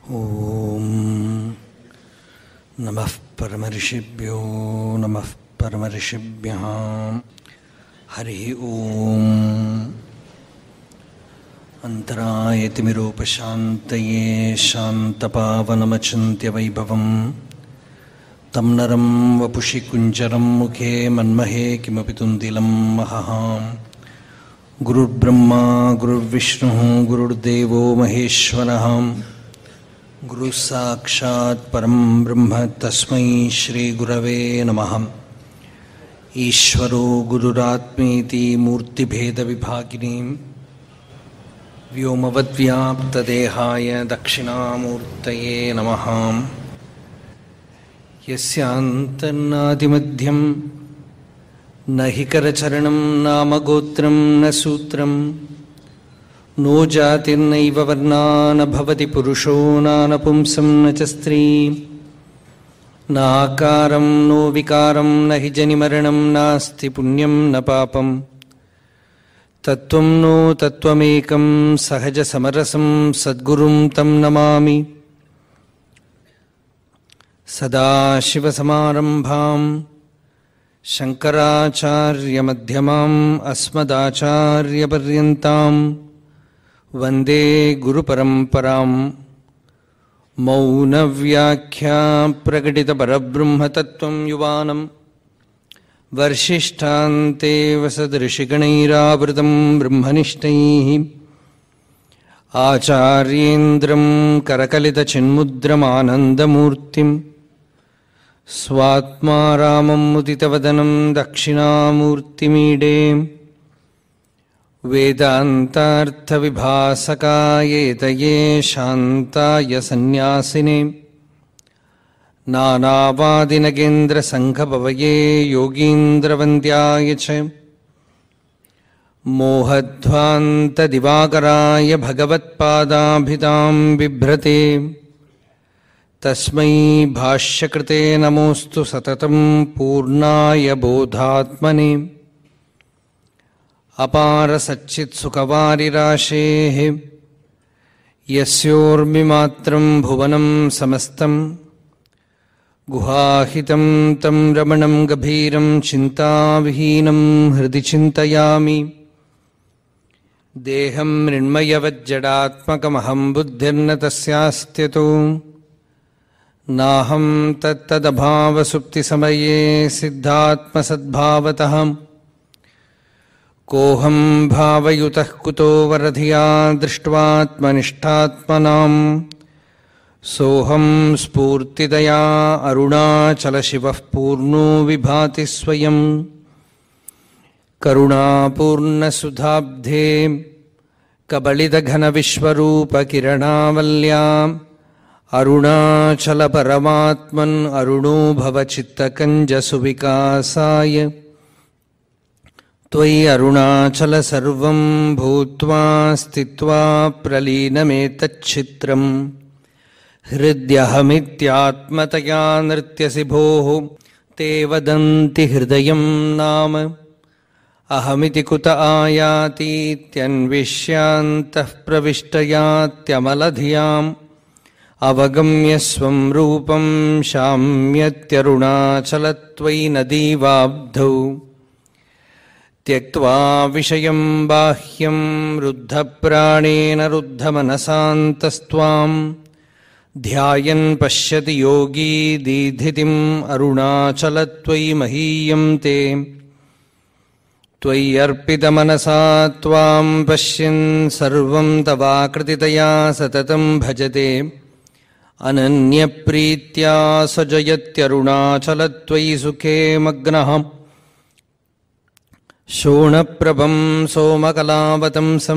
ಓಂ ನಮಃ ಪರಮರ್ಷಿಭ್ಯೋ ನಮಃ ಪರಮರ್ಷಿಭ್ಯಃ. ಹರಿ ಓಂ. ಅಂತರಾಯತಿಮಿರೋಪಶಾಂತಯೇ ಶಾಂತಪಾವನಮಚಿಂತ್ಯವೈಭವಂ ತಂ ನರಂ ವಪುಷಿ ಕುಂಜರಂ ಮುಖೇ ಮನ್ಮಹೇ ಕಿಮಪಿ ತುಂದಿಲಂ ಮಹಃ. ಗುರುರ್ಬ್ರಹ್ಮ ಗುರುರ್ವಿಷ್ಣುಃ ಗುರುರ್ದೇವೋ ಮಹೇಶ್ವರಃ. ಗುರು ಸಾಕ್ಷಾತ್ ಪರಂ ಬ್ರಹ್ಮ ತಸ್ಮೈ ಶ್ರೀ ಗುರವೇ ನಮಃ. ಈಶ್ವರೋ ಗುರುರಾತ್ಮೇತಿ ಮೂರ್ತಿಭೇದ ವಿಭಾಗಿನಿ ವ್ಯೋಮವದ್ವ್ಯಾಪ್ತದೇಹಾಯ ದಕ್ಷಿಣಾಮೂರ್ತಯೇ ನಮಃ. ಯಸ್ಯಾಂತನ್ನಾದಿಮಧ್ಯಂ ನ ಹಿ ಕರಚರಣಂ ನಾಮ ಗೋತ್ರಂ ನ ಸೂತ್ರಂ ನೋ ಜಾತಿರ್ನೈವ ವರ್ಣಾ ನ ಭವತಿ ಪುರುಷೋ ನಾನಪುಂಸಂ ನ ಚ ಸ್ತ್ರೀ ನಾಕಾರಂ ನೋ ವಿಕಾರಂ ನ ಹಿ ಜನಿಮರಣಂ ನಾಸ್ತಿ ಪುಣ್ಯಂ ನ ಪಾಪಂ ತತ್ವಂ ನೋ ತತ್ವಮೇಕಂ ಸಹಜ ಸಮರಸಂ ಸದ್ಗುರುಂ ತಂ ನಮಾಮಿ. ಸದಾಶಿವಸಮಾರಂಭಾಂ ಶಂಕರಾಚಾರ್ಯಮಧ್ಯಮಾಂ ಅಸ್ಮದಾಚಾರ್ಯಪರ್ಯಂತಾಂ ವಂದೇ ಗುರುಪರಂಪರಾಂ. ಮೌನವ್ಯಾಖ್ಯಾ ಪ್ರಕಟಿತಪರಬ್ರಹ್ಮತತ್ವಂ ಯುವಾನಂ ವರ್ಷಿಷ್ಠಾಂತೆ ವಸದೃಷಿಗಣೈರಾವೃತಂ ಬ್ರಹ್ಮನಿಷ್ಠೈಃ. ಆಚಾರ್ಯೇಂದ್ರಂ ಕರಕಲಿತಚಿನ್ಮುದ್ರಮಾನಂದಮೂರ್ತಿಂ ಸ್ವಾತ್ಮಾ ರಾಮಂ ಮುದಿತವದನಂ ದಕ್ಷಿಣಾಮೂರ್ತಿಮೀಡೇ. ವೇದಾಂತಾರ್ಥವಿಭಾಸಕಾಯೇತಯೇ ಶಾಂತಾಯ ಸನ್ಯಾಸಿನೇ ನಾನಾವಾದಿನಗೇಂದ್ರಸಂಘಭವಯೇ ಯೋಗೀಂದ್ರವಂದ್ಯಾಯ ಚ ಮೋಹಧ್ವಾಂತದಿವಾಕರಾಯ ಭಗವತ್ಪಾದಾಭಿಧಾಂ ಬಿಭ್ರತೆ ತಸ್ಮೈ ಭಾಷ್ಯಕೃತೆ ನಮೋऽಸ್ತು ಸತತಂ ಪೂರ್ಣಾಯ ಬೋಧಾತ್ಮನೆ. ಅಪಾರ ಸಚ್ಚಿತ್ಸುಖವಾರಿರಾಶೇಃ ಯಸ್ಯೋರ್ಮಿಮಾತ್ರಂ ಭುವನಂ ಸಮಸ್ತಂ ಗುಹಾಹಿತಂ ತಂ ರಮಣಂ ಗಭೀರಂ ಚಿಂತಾವಿಹೀನಂ ಹೃದಿ ಚಿಂತಯಾಮಿ. ದೇಹಂ ಮೃಣ್ಮಯವಜ್ಜಡಾತ್ಮಕಮಹಂ ಬುದ್ಧಿರ್ನ ತಸ್ಯಾಸ್ತ್ಯತೋ ನಾಹಂ ತತ್ತದಭಾವಸುಪ್ತಿಸಮಯೇ ಸಿದ್ಧಾತ್ಮಸದ್ಭಾವತಃ. ಕೋಹಂ ಭಾವಯುತಃ ಕುತೋ ವರಧಿಯಾ ದೃಷ್ಟ್ವಾತ್ಮನಿಷ್ಠಾತ್ಮನಾಂ ಸೋಹಂ ಸ್ಫೂರ್ತಿದಯಾ ಅರುಣಾಚಲಶಿವಃ ಪೂರ್ಣೋ ವಿಭಾತಿ ಸ್ವಯಂ. ಕರುಣಾಪೂರ್ಣಸುಧಾಬ್ಧೇ ಕಬಳಿತಘನವಿಶ್ವರೂಪಕಿರಣಾವಲ್ಯಾ ಅರುಣಾಚಲಪರಮಾತ್ಮನ್ ಅರುಣೋ ಭವಚಿತ್ತಕಂಜಸುವಿಕಾಸಾಯ. ತ್ವಯಿ ಅರುಣಾಚಲ ಸರ್ವಂ ಭೂತ್ವಾ ಸ್ಥಿತ್ವಾ ಪ್ರಲೀನಮೇತಚ್ಛಿತ್ರಂ. ಹೃದ್ಯಹಮಿತ್ಯಾತ್ಮತಯಾ ನೃತ್ಯಸಿ ಭೋಃ ತೇ ವದಂತಿ ಹೃದಯಂ ನಾಮ. ಅಹಮಿತಿ ಕುತ ಆಯಾತೀತ್ಯನ್ವಿಷ್ಯಾಂತಃ ಪ್ರವಿಷ್ಟಯಾತ್ಯಮಲಧಿಯಾಂ. ಅವಗಮ್ಯ ಸ್ವಂ ರೂಪಂ ಶಾಮ್ಯತ್ಯರುಣಾಚಲತ್ವಯಿ ನದೀವಾಬ್ಧೌ. ತ್ಯಕ್ತ್ವಾ ವಿಷಯಂ ಬಾಹ್ಯಂ ರುದ್ಧಪ್ರಾಣೇನ ರುದ್ಧಮನಸಾಂತಸ್ತ್ವಾಂ. ಧ್ಯಾಯನ್ ಪಶ್ಯತಿ ಯೋಗೀ ದೀಧಿತಿಂ ಅರುಣಾಚಲತ್ವಯಿ ಮಹೀಯಂ ತೇ. ತ್ವಯ್ಯರ್ಪಿತಮನಸಾ ತ್ವಾಂ ಪಶ್ಯನ್ ಸರ್ವಂ ತವಾಕೃತಿತಯಾ ಸತತಂ ಭಜತೆ. ಅನನ್ಯಪ್ರೀತ್ಯಾ ಸಜಯತ್ಯರುಣಾಚಲತ್ವಯಿ ಸುಖೇ ಮಗ್ನಃ. ಶೋಣಪ್ರಭಂ ಸೋಮಕಲಾವತಂಸಂ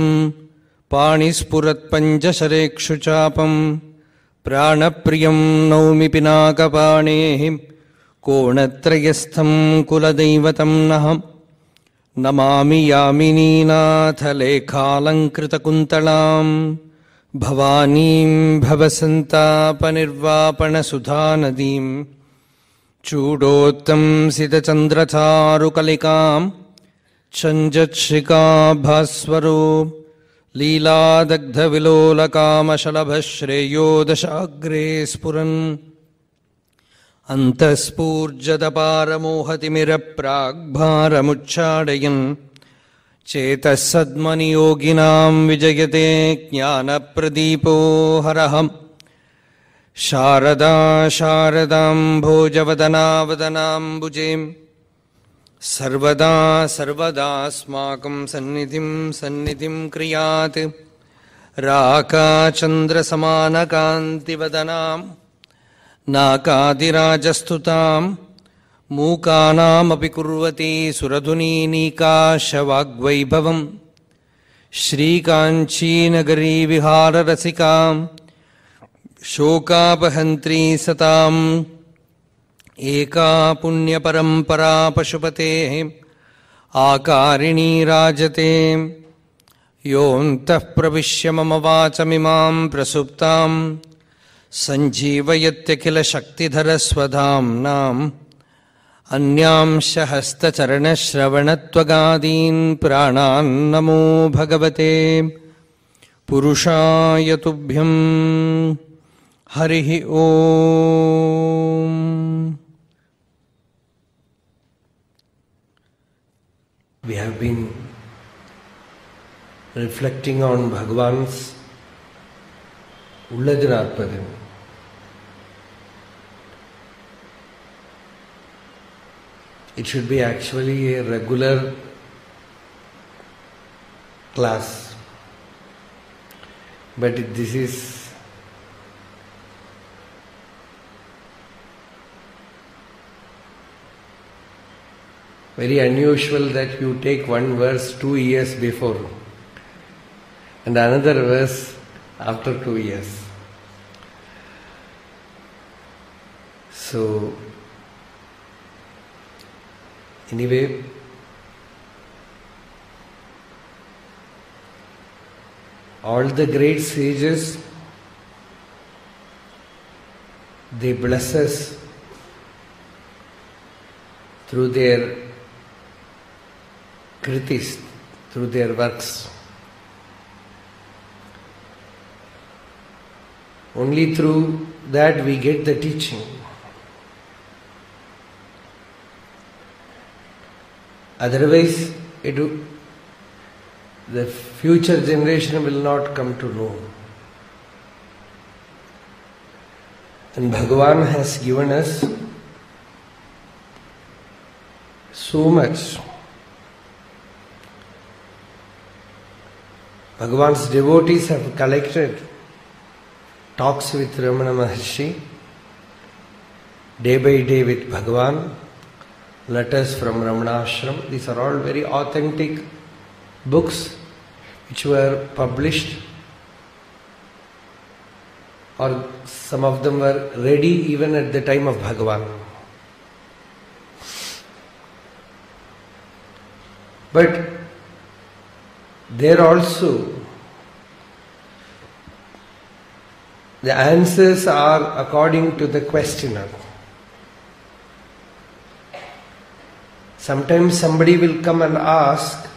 ಪಾಣಿಸ್ಫುರತ್ಪಂಚಶರೇಕ್ಷುಚಾಪಂ. ಪ್ರಾಣಪ್ರಿಯಂ ನೌಮಿ ಪಿನಾಕಪಾಣೇಃ ಕೋಣತ್ರಯಸ್ಥಂ ಕುಲದೈವತಂ ನಃ. ನಮಾಮಿ ಯಾಮಿನೀನಾಥಲೇಖಾಲಂಕೃತಕುಂತಳಾಂ ಭವಾನೀಂ ಭವಸಂತಾಪನಿರ್ವಾಪಣಸುಧಾನದೀಂ. ಚೂಡೋತ್ತಂಸಿತಚಂದ್ರಚಾರುಕಲಿಕಾಂ ಚಂಜತ್ಶಿಖಾಭಾಸ್ವರೋ लीलादग्धविलोलकामशलभश्रेयो दशाग्रे स्फुरन् अन्तःस्फूर्जदपारमोहतिमिरप्राग्भारमुच्चाडयन् चेतः सद्मनियोगिनां विजयते ज्ञानप्रदीपो हरहम् शारदा शारदाम्भोजवदनावदनाम्बुजें सर्वदा सर्वदास्माकं सन्निधिं क्रियात् राकाचन्द्रसमानकान्तिवदनां नाकादिराजस्तुतां मूकानामपि कुर्वती सुरधुनीनीकाशवाग्वैभवं श्रीकाञ्चीनगरी विहाररसिकां शोकापहन्त्री सताम् एका पुण्यपरम्परा पशुपतेः आकारिणी राजते योऽन्तः प्रविश्य मम वाचमिमां प्रसुप्तां सञ्जीवयत्यखिलशक्तिधरस्वधाम्नाम् अन्यांशहस्तचरणश्रवणत्वगादीन् प्राणान् नमो भगवते पुरुषाय तुभ्यम् हरिः ओम्. We have been reflecting on Bhagavan's Ulladu Narpadu. It should be actually a regular class, but this is very unusual that you take one verse 2 years before and another verse after 2 years. So, anyway, all the great sages, they bless us through their kritis, through their works. Only through that we get the teaching. Otherwise, the future generation will not come to know. And Bhagavan has given us so much. Bhagavan's devotees have collected talks with Ramana Maharshi, day by day with Bhagavan, letters from Ramanacharanatirtha. These are all very authentic books which were published, or some of them were ready even at the time of Bhagavan. But there also the answers are according to the questioner. Sometimes somebody will come and ask,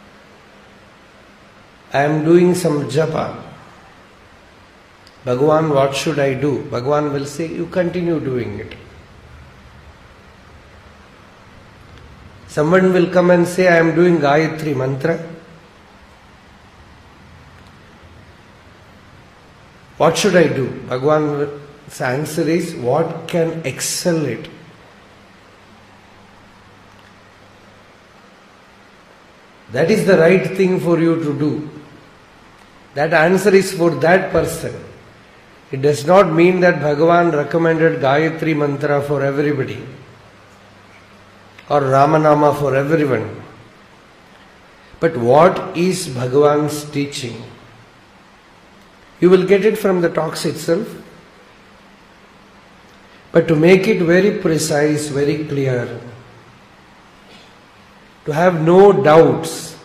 I am doing some japa. Bhagavan, what should I do? Bhagavan will say, you continue doing it. Someone will come and say, I am doing Gayatri mantra. What should I do? Bhagavan's answer is, what can excel it? That is the right thing for you to do. That answer is for that person. It does not mean that Bhagavan recommended Gayatri mantra for everybody or Ramanama for everyone. But what is Bhagavan's teaching? You will get it from the talks itself. But to make it very precise, very clear, to have no doubts,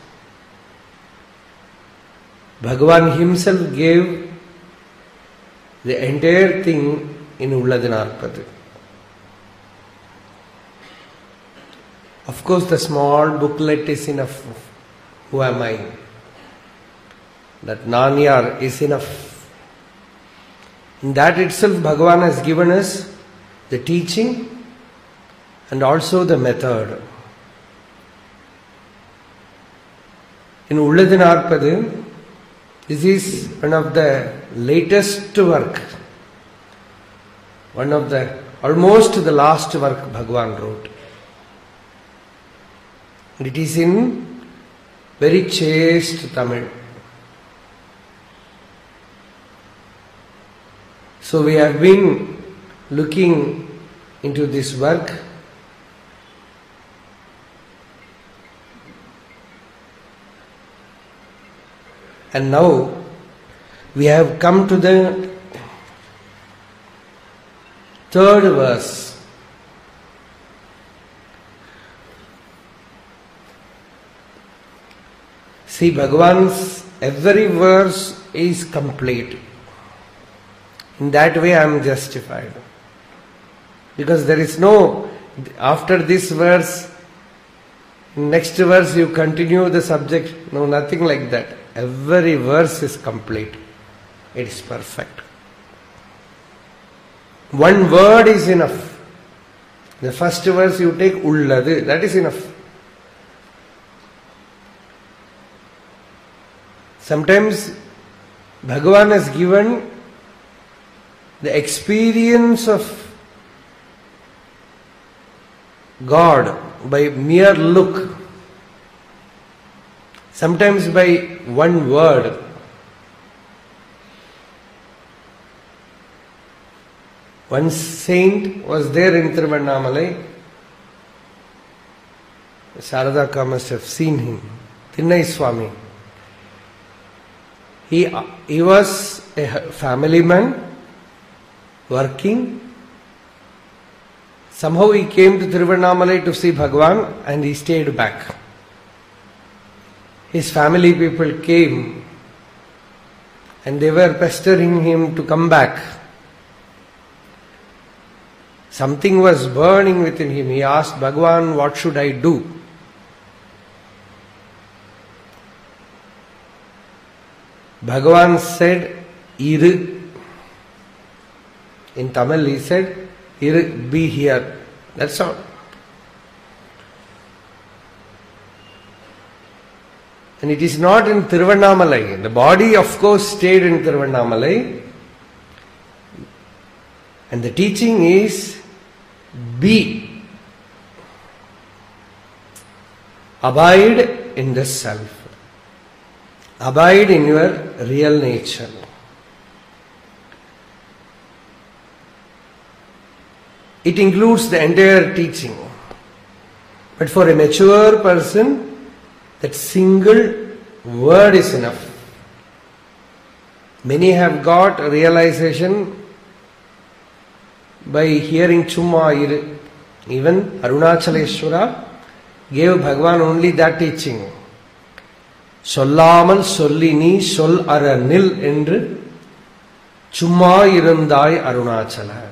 Bhagavan himself gave the entire thing in Ulladu Narpadu. Of course, the small booklet is enough. Who am I? that Nanyar is enough. In that itself, Bhagavan has given us the teaching and also the method. In Ulladu Narpadu, this is one of the latest work, one of the almost the last work Bhagavan wrote. And it is in very chaste Tamil. So we have been looking into this work. And now we have come to the third verse. See, Bhagavan's every verse is complete. In that way I am justified. Because there is no, after this verse, next verse you continue the subject. No, nothing like that. Every verse is complete. It is perfect. One word is enough. The first verse you take Ulladu, that is enough. Sometimes Bhagavan has given the experience of God by mere look, sometimes by one word. One saint was there in Tiruvannamalai. Sharadaka must have seen him. Thinnai Swami. He was a family man, working. Somehow he came to Tiruvannamalai to see Bhagavan and he stayed back. His family people came and they were pestering him to come back. Something was burning within him. He asked Bhagavan, what should I do? Bhagavan said, Iru. In Tamil he said, Iru, be here. That's all. And it is not in Tiruvannamalai. The body of course stayed in Tiruvannamalai. And the teaching is, be. Abide in the self. Abide in your real nature. It includes the entire teaching. But for a mature person, that single word is enough. Many have got a realization by hearing Chumma Iru. Even Arunachaleshwara gave Bhagavan only that teaching. Sollamal sollini sol aranil endru Chumma irundai Arunachala.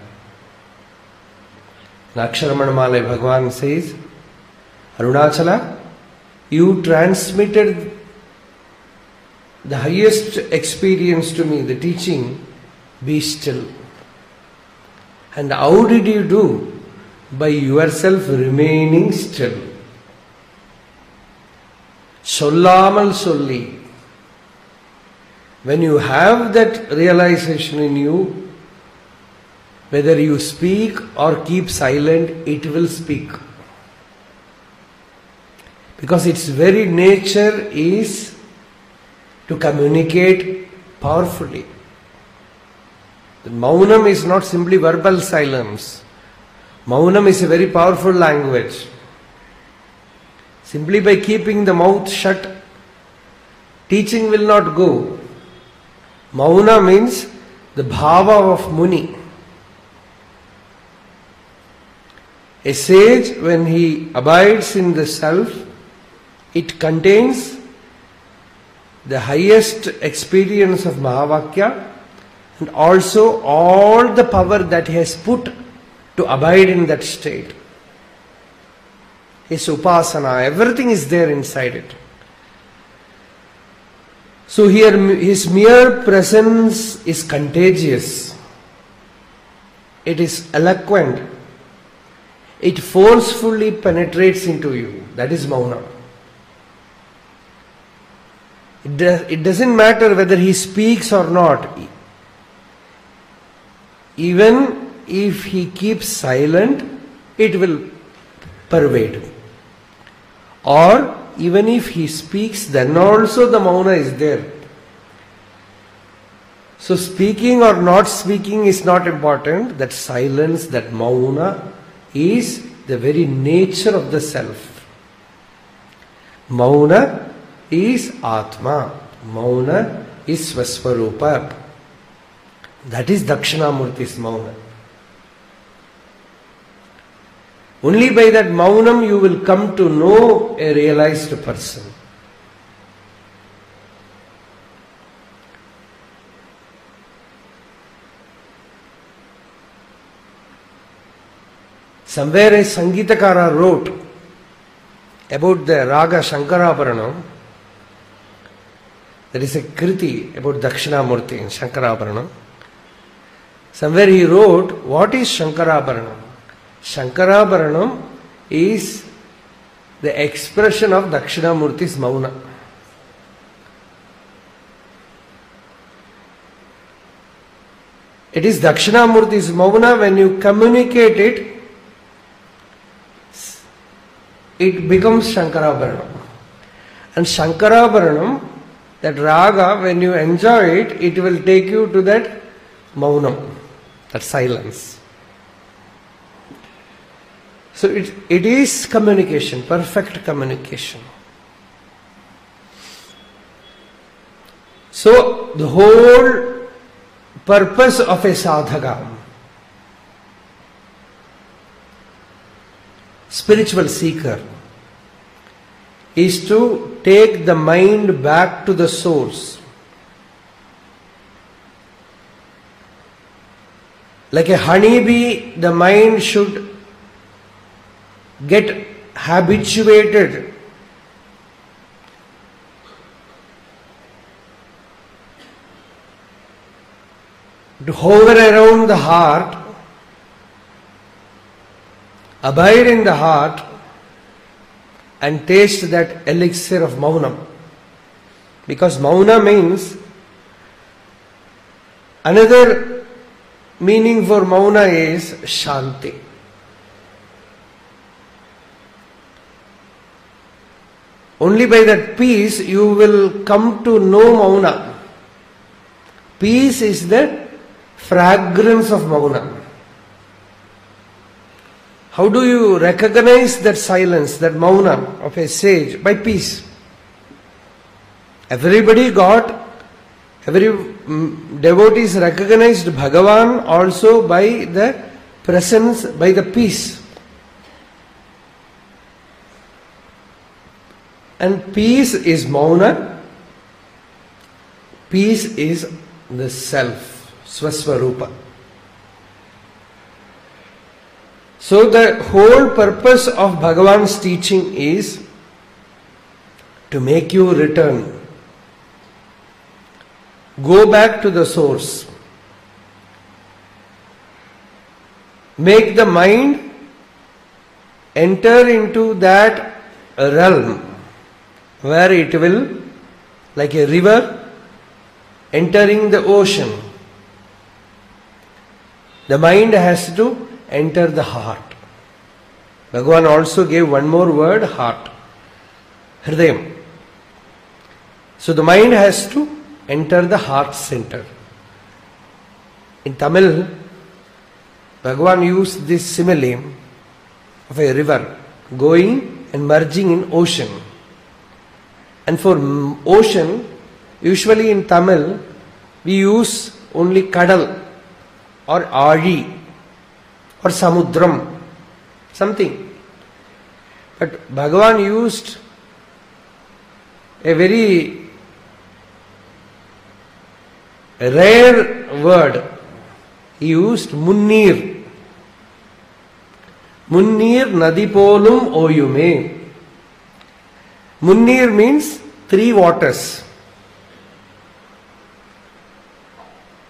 In Aksharamanamala Bhagavan says, Arunachala, you transmitted the highest experience to me, the teaching, be still. And how did you do? By yourself remaining still. Sollamal solli. When you have that realization in you, whether you speak or keep silent, it will speak. Because its very nature is to communicate powerfully. The Maunam is not simply verbal silence. Maunam is a very powerful language. Simply by keeping the mouth shut, teaching will not go. Mauna means the bhava of Muni. A sage, when he abides in the self, it contains the highest experience of Mahavakya and also all the power that he has put to abide in that state. His upasana, everything is there inside it. So here his mere presence is contagious. It is eloquent. It forcefully penetrates into you. That is Mauna. It doesn't matter whether he speaks or not. Even if he keeps silent, it will pervade. Or even if he speaks, then also the Mauna is there. So speaking or not speaking is not important. That silence, that Mauna is the very nature of the self. Mauna is Atma. Mauna is Svasvarupa. That is Dakshinamurti's Mauna. Only by that Maunam you will come to know a realized person. Somewhere a Sangeetakara wrote about the Raga Shankarabaranam. There is a Kriti about Dakshinamurti in Shankarabaranam. Somewhere he wrote, what is Shankarabaranam? Shankarabaranam is the expression of Dakshinamurti's Mauna. It is Dakshinamurti's Mauna. When you communicate it, it becomes Shankarabaranam. And Shankarabaranam, that raga, when you enjoy it, it will take you to that Maunam, that silence. So it is communication, perfect communication. So the whole purpose of a sadhaka, spiritual seeker, is to take the mind back to the source. Like a honeybee, the mind should get habituated to hover around the heart, abide in the heart, and taste that elixir of Maunam. Because Mauna means, another meaning for Mauna is Shanti. Only by that peace you will come to know Mauna. Peace is the fragrance of Mauna. How do you recognize that silence, that Mauna of a sage? By peace. Every devotees recognized Bhagavan also by the presence, by the peace. And peace is Mauna. Peace is the self, Swasvarupa. So the whole purpose of Bhagavan's teaching is to make you return. Go back to the source. Make the mind enter into that realm where it will, like a river entering the ocean, the mind has to enter the heart. Bhagavan also gave one more word, heart, Hridayam. So the mind has to enter the heart center. In Tamil, Bhagavan used this simile of a river going and merging in ocean. And for ocean, usually in Tamil, we use only Kadal or Adi or Samudram, something. But Bhagavan used a very rare word. He used Munnir. Munnir Nadipolum Oyume. Munnir means three waters.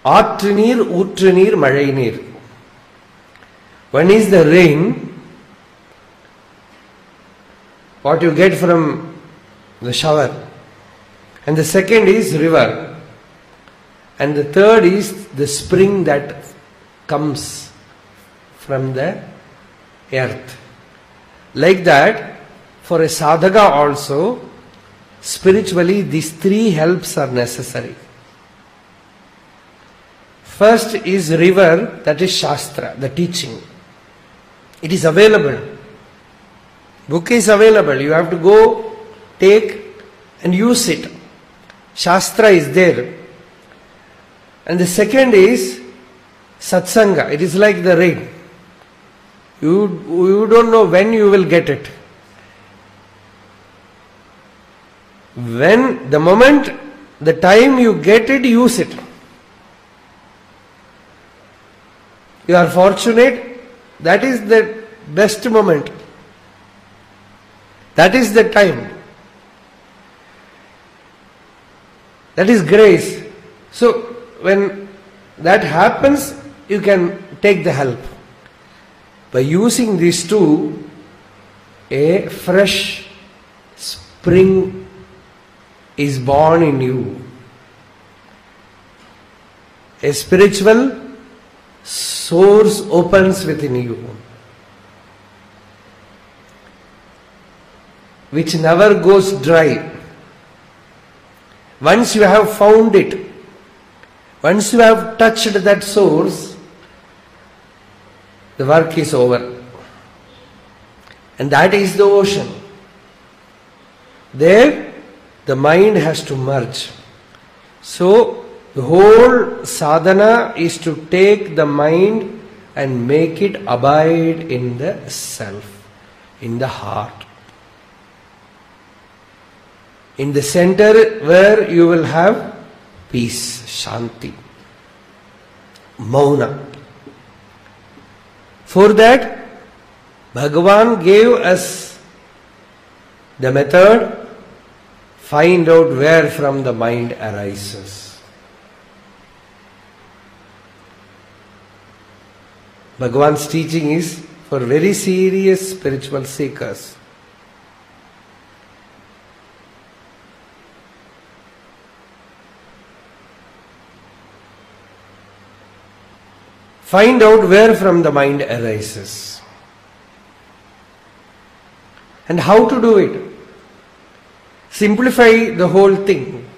Aatru neer, ootru neer, mazhai neer. One is the rain, what you get from the shower. And the second is river. And the third is the spring that comes from the earth. Like that, for a sadhaka also, spiritually these three helps are necessary. First is river, that is Shastra, the teaching. It is available. Book is available. You have to go, take and use it. Shastra is there. And the second is Satsanga. It is like the rain. You don't know when you will get it. When the moment, the time you get it, use it. You are fortunate, that is the best moment. That is the time. That is grace. So when that happens, you can take the help. By using these two, a fresh spring is born in you. A spiritual source opens within you, which never goes dry. Once you have found it, once you have touched that source, the work is over. And that is the ocean. There, the mind has to merge. So, the whole sadhana is to take the mind and make it abide in the self, in the heart. In the center where you will have peace, shanti, mauna. For that, Bhagavan gave us the method, find out where from the mind arises. Bhagavan's teaching is for very serious spiritual seekers. Find out where from the mind arises. And how to do it? Simplify the whole thing.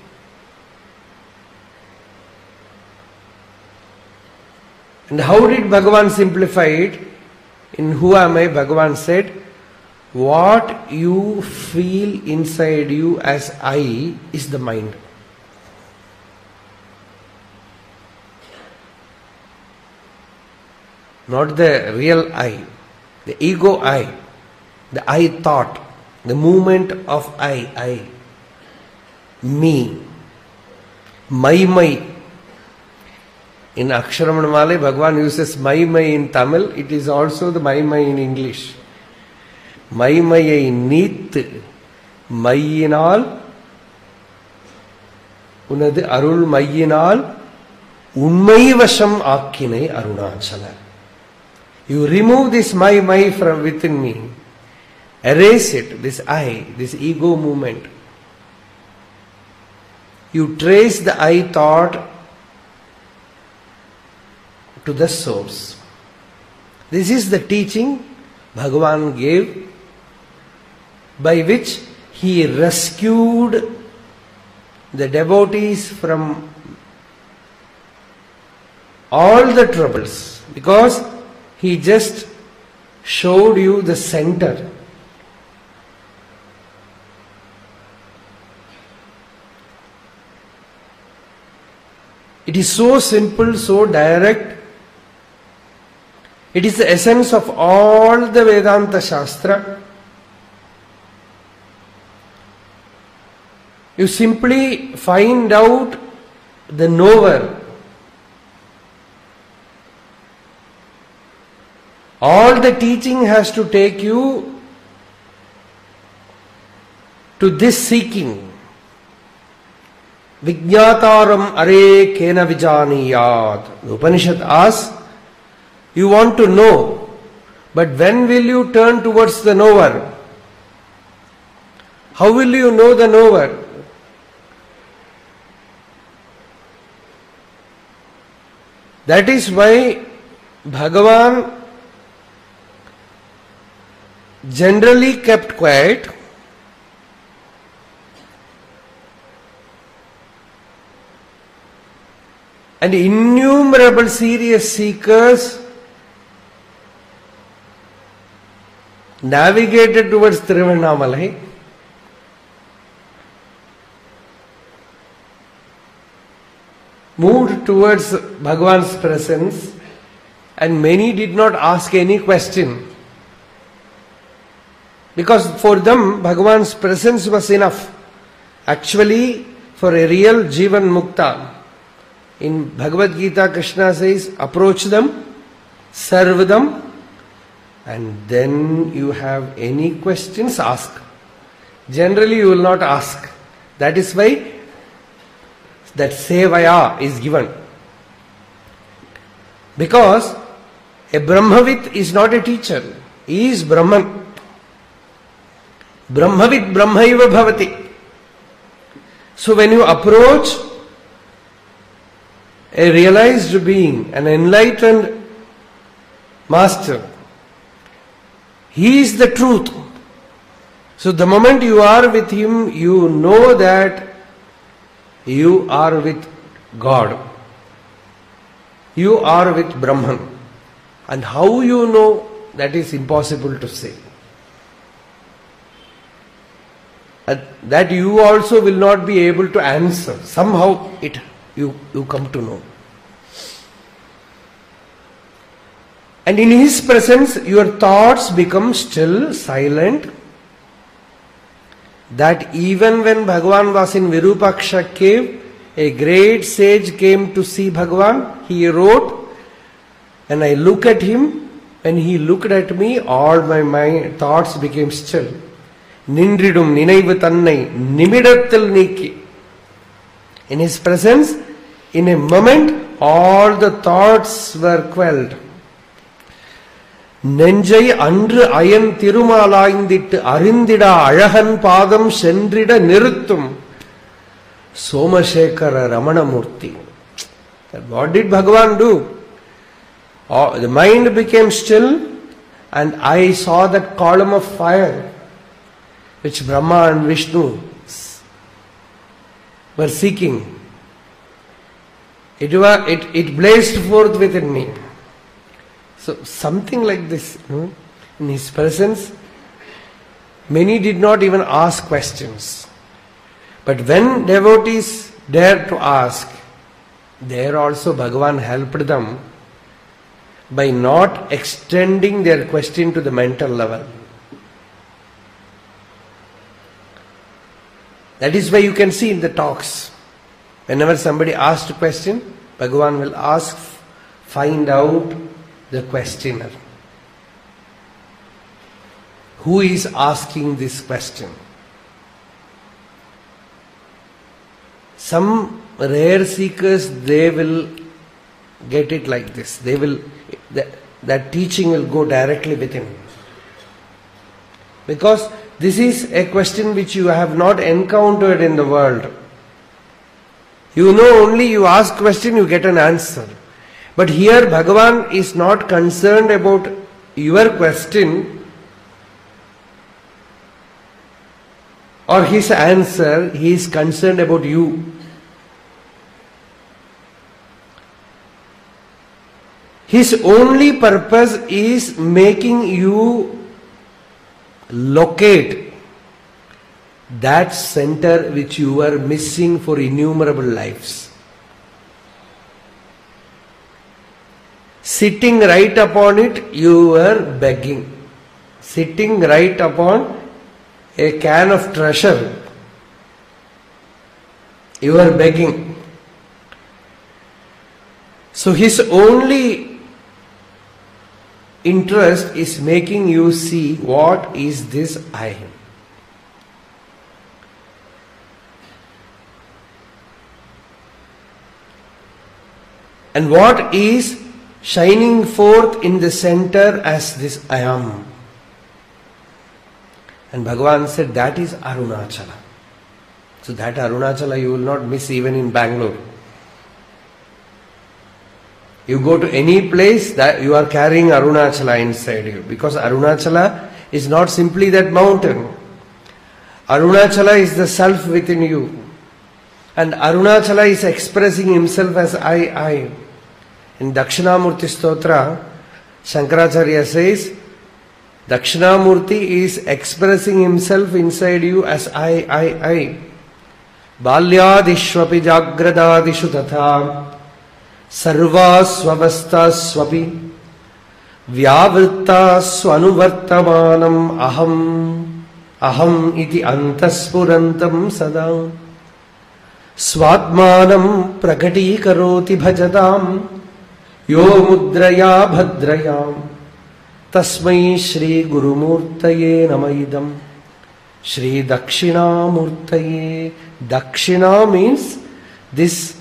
And how did Bhagavan simplify it? In Who Am I, Bhagavan said, what you feel inside you as I is the mind. Not the real I, the ego I, the I thought, the movement of I, me, my. In Aksharamanamale, Bhagavan uses my in Tamil, it is also the my in English. மைமையை நீத்து மையினால் உனது அருள் மையினால் உண்மை வசம் ஆக்கினை Arunachal. You remove this my from within me. Erase it, this I, this ego movement. You trace the I thought to the source. This is the teaching Bhagavan gave, by which he rescued the devotees from all the troubles, because he just showed you the center. It is so simple, so direct. It is the essence of all the Vedanta Shastra. You simply find out the knower. All the teaching has to take you to this seeking. Vijñātāram are kena vijaniyāt. The Upanishad asks, you want to know, but when will you turn towards the knower? How will you know the knower? That is why Bhagavan generally kept quiet, and innumerable serious seekers navigated towards Tiruvannamalai, moved towards Bhagavan's presence, and many did not ask any question. Because for them, Bhagavan's presence was enough. Actually, for a real Jivan Mukta, in Bhagavad Gita, Krishna says, approach them, serve them, and then you have any questions, ask. Generally, you will not ask. That is why that Sevaya is given. Because a Brahmavit is not a teacher. He is Brahman. Brahmavit Brahmaiva Bhavati. So when you approach a realized being, an enlightened master, he is the truth. So the moment you are with him, you know that you are with God. You are with Brahman. And how you know, that is impossible to say. That you also will not be able to answer. Somehow you come to know. And in his presence, your thoughts become still, silent. That even when Bhagavan was in Virupaksha cave, a great sage came to see Bhagavan. He wrote, and I look at him. When he looked at me, all my thoughts became still. Nindridum ninaivu tannai nimidattil neeki. In his presence, in a moment, all the thoughts were quelled. Nenjai andru ayan tirumalaindittu arindida alahan padam sendrida niruttum Somashekara Ramana Murti. What did Bhagavan do? The mind became still, and I saw that column of fire which Brahma and Vishnu were seeking. It blazed forth within me. So something like this, in his presence, many did not even ask questions. But when devotees dared to ask, there also Bhagavan helped them by not extending their question to the mental level. That is why you can see in the talks, whenever somebody asks a question, Bhagavan will ask, find out the questioner. Who is asking this question? Some rare seekers, they will get it like this. That teaching will go directly within. Because this is a question which you have not encountered in the world. You know, only you ask question, you get an answer. But here Bhagavan is not concerned about your question or his answer, he is concerned about you. His only purpose is making you locate that center which you were missing for innumerable lives. Sitting right upon it, you were begging. Sitting right upon a can of treasure, you were begging. So his only interest is making you see what is this I am. And what is shining forth in the center as this I am? And Bhagavan said that is Arunachala. So that Arunachala you will not miss even in Bangalore. You go to any place that you are carrying Arunachala inside you, because Arunachala is not simply that mountain. Arunachala is the self within you. And Arunachala is expressing himself as I. In Dakshinamurti Stotra, Shankaracharya says, Dakshinamurti is expressing himself inside you as I. Balyadishvapi jagradadishu tatha sarvasvavastasvapi vyavrittasvanuvartamanam aham iti antaspurantam sada svatmanam prakatikaroti bhajatam yo mudraya bhadrayam tasmai Shri Gurumurtaye namaidam Shri Dakshinamurtaye. Dakshina means this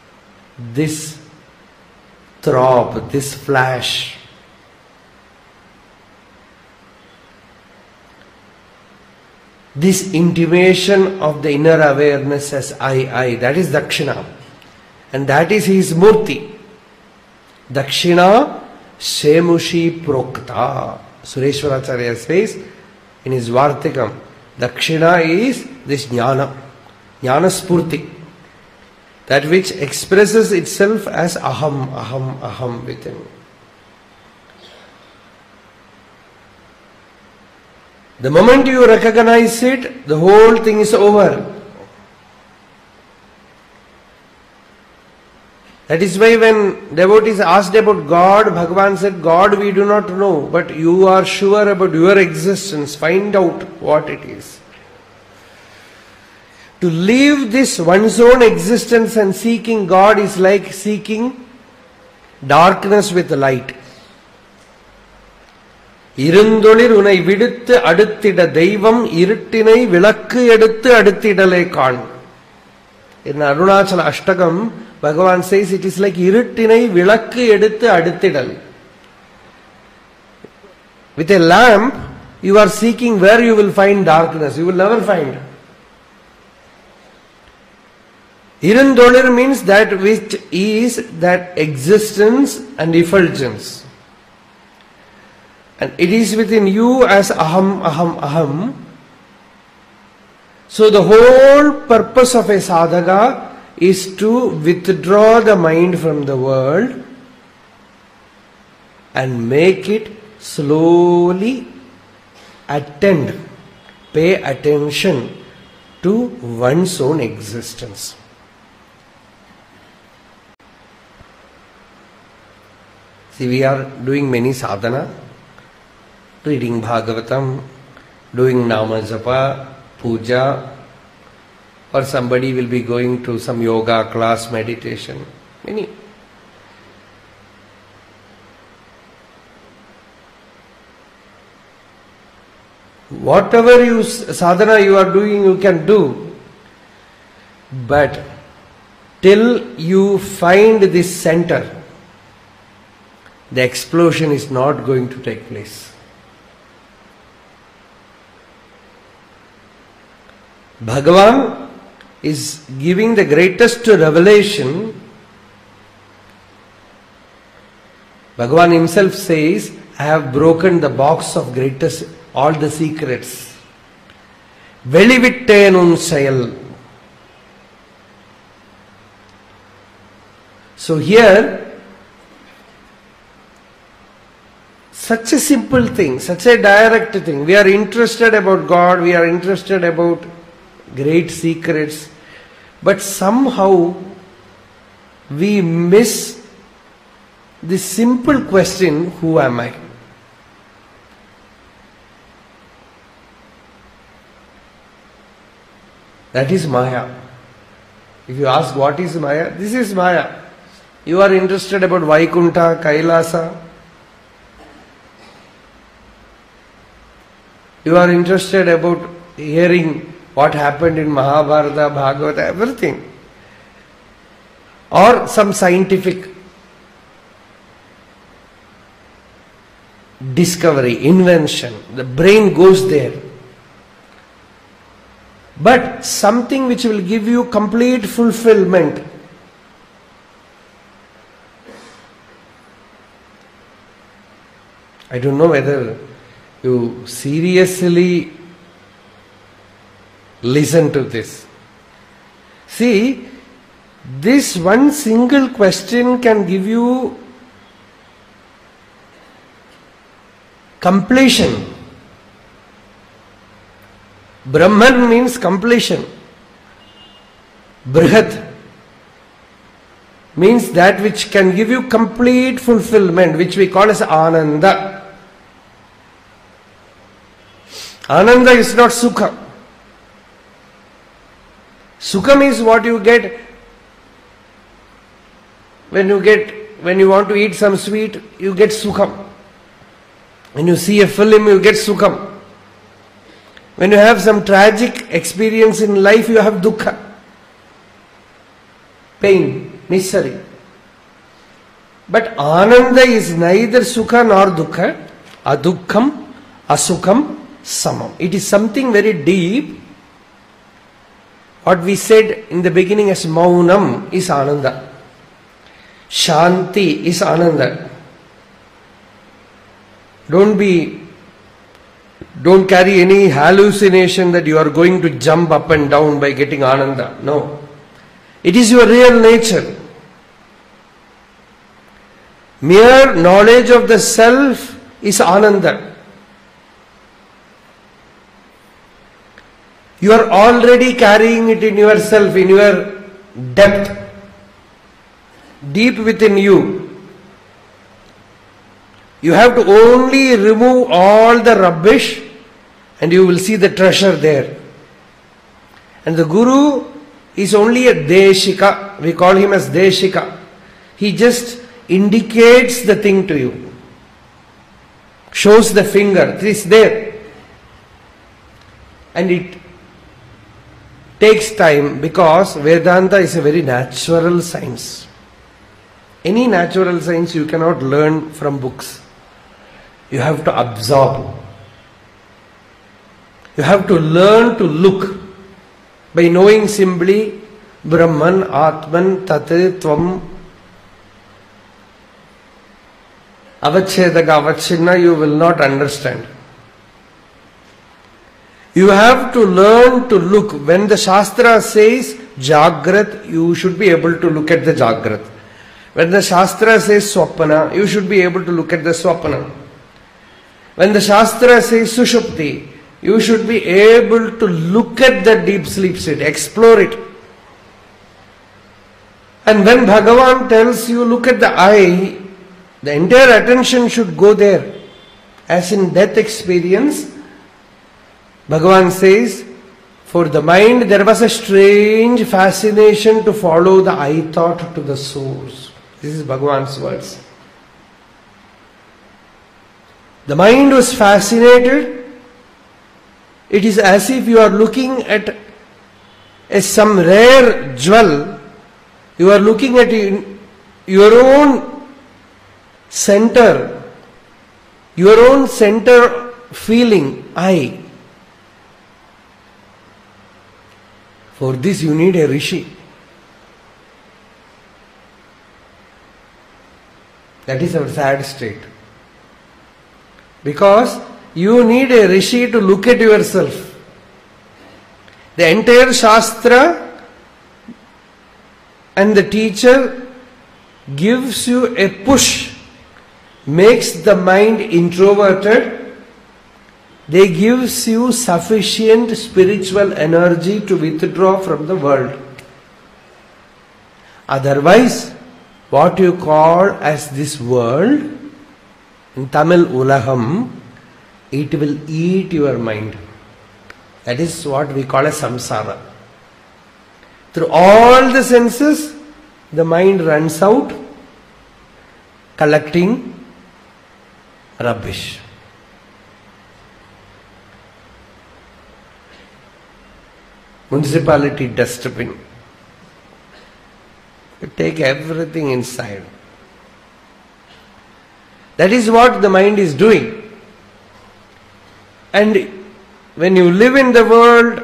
throb, this flash. This intimation of the inner awareness as I, that is Dakshina. And that is his Murti. Dakshina Shemushi Prokta. Sureshwaracharya says in his Vartikam, Dakshina is this Jnana, Jnana Spurti, that which expresses itself as aham within. The moment you recognize it, the whole thing is over. That is why when devotees asked about God, Bhagavan said, God we do not know, but you are sure about your existence. Find out what it is. To leave this one's own existence and seeking God is like seeking darkness with light. இருந்தொளிர் உனை விடுத்து அடுத்திட தெய்வம் இருட்டினை விளக்கு எடுத்து அடுத்திடலை காண். In Arunachala Ashtakam, Bhagavan says it is like இருட்டினை விளக்கு எடுத்து அடுத்திடல். With a lamp, you are seeking where you will find darkness. You will never find. Irundolir means that which is that existence and effulgence. And it is within you as aham. So the whole purpose of a sadhaka is to withdraw the mind from the world and make it slowly pay attention to one's own existence. See, we are doing many sadhana, reading Bhagavatam, doing Nama Japa, Puja, or somebody will be going to some yoga class, meditation. Many. Whatever sadhana you are doing, you can do. But till you find this center, the explosion is not going to take place. Bhagavan is giving the greatest revelation. Bhagavan himself says, I have broken the box of greatest, all the secrets. Velivittenun sayal. So here, such a simple thing, such a direct thing. We are interested about God, we are interested about great secrets, but somehow we miss the simple question, who am I? That is Maya. If you ask what is Maya, this is Maya. You are interested about Vaikunta, Kailasa. You are interested about hearing what happened in Mahabharata, Bhagavata, everything. Or some scientific discovery, invention. The brain goes there. But something which will give you complete fulfillment. I don't know whether you seriously listen to this. See, this one single question can give you completion. Brahman means completion. Brihat means that which can give you complete fulfillment, which we call as Ananda. Ananda is not Sukha. Sukha is what you get when you want to eat some sweet, you get Sukham. When you see a film, you get Sukham. When you have some tragic experience in life, you have Dukkha. Pain, misery. But Ananda is neither Sukha nor Dukkha. Adukkam, Asukham, Samam. It is something very deep. What we said in the beginning as Maunam is Ananda. Shanti is Ananda. Don't carry any hallucination that you are going to jump up and down by getting Ananda. No. It is your real nature. Mere knowledge of the self is Ananda. You are already carrying it in yourself, in your depth, deep within you. You have to only remove all the rubbish and you will see the treasure there. And the Guru is only a Deshika. We call him as Deshika. He just indicates the thing to you. Shows the finger. It is there. And it takes time because Vedanta is a very natural science. Any natural science you cannot learn from books. You have to absorb. You have to learn to look by knowing simply Brahman, Atman, Tat, Tvam, Avachedaka, Avachinna, you will not understand. You have to learn to look. When the Shastra says Jagrat, you should be able to look at the Jagrat. When the Shastra says Swapana, you should be able to look at the Swapana. When the Shastra says Sushupti, you should be able to look at the deep sleep state, explore it. And when Bhagavan tells you look at the eye, the entire attention should go there. As in death experience, Bhagavan says, for the mind there was a strange fascination to follow the eye thought to the source. This is Bhagavan's words. The mind was fascinated. It is as if you are looking at some rare jewel. You are looking at your own center, feeling, eye. For this you need a Rishi. That is our sad state. Because you need a Rishi to look at yourself. The entire Shastra and the teacher gives you a push, makes the mind introverted. They gives you sufficient spiritual energy to withdraw from the world. Otherwise, what you call as this world, in Tamil Ulaham, it will eat your mind. That is what we call as samsara. Through all the senses, the mind runs out, collecting rubbish. Municipality dustbin. You take everything inside. That is what the mind is doing. And when you live in the world,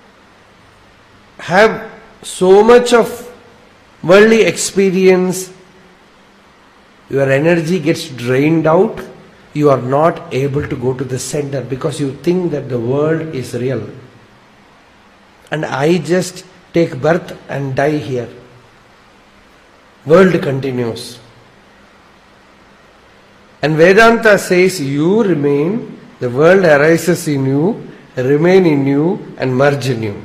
have so much of worldly experience, your energy gets drained out, you are not able to go to the center because you think that the world is real. And I just take birth and die here. World continues. And Vedanta says you remain, the world arises in you, remain in you and merge in you.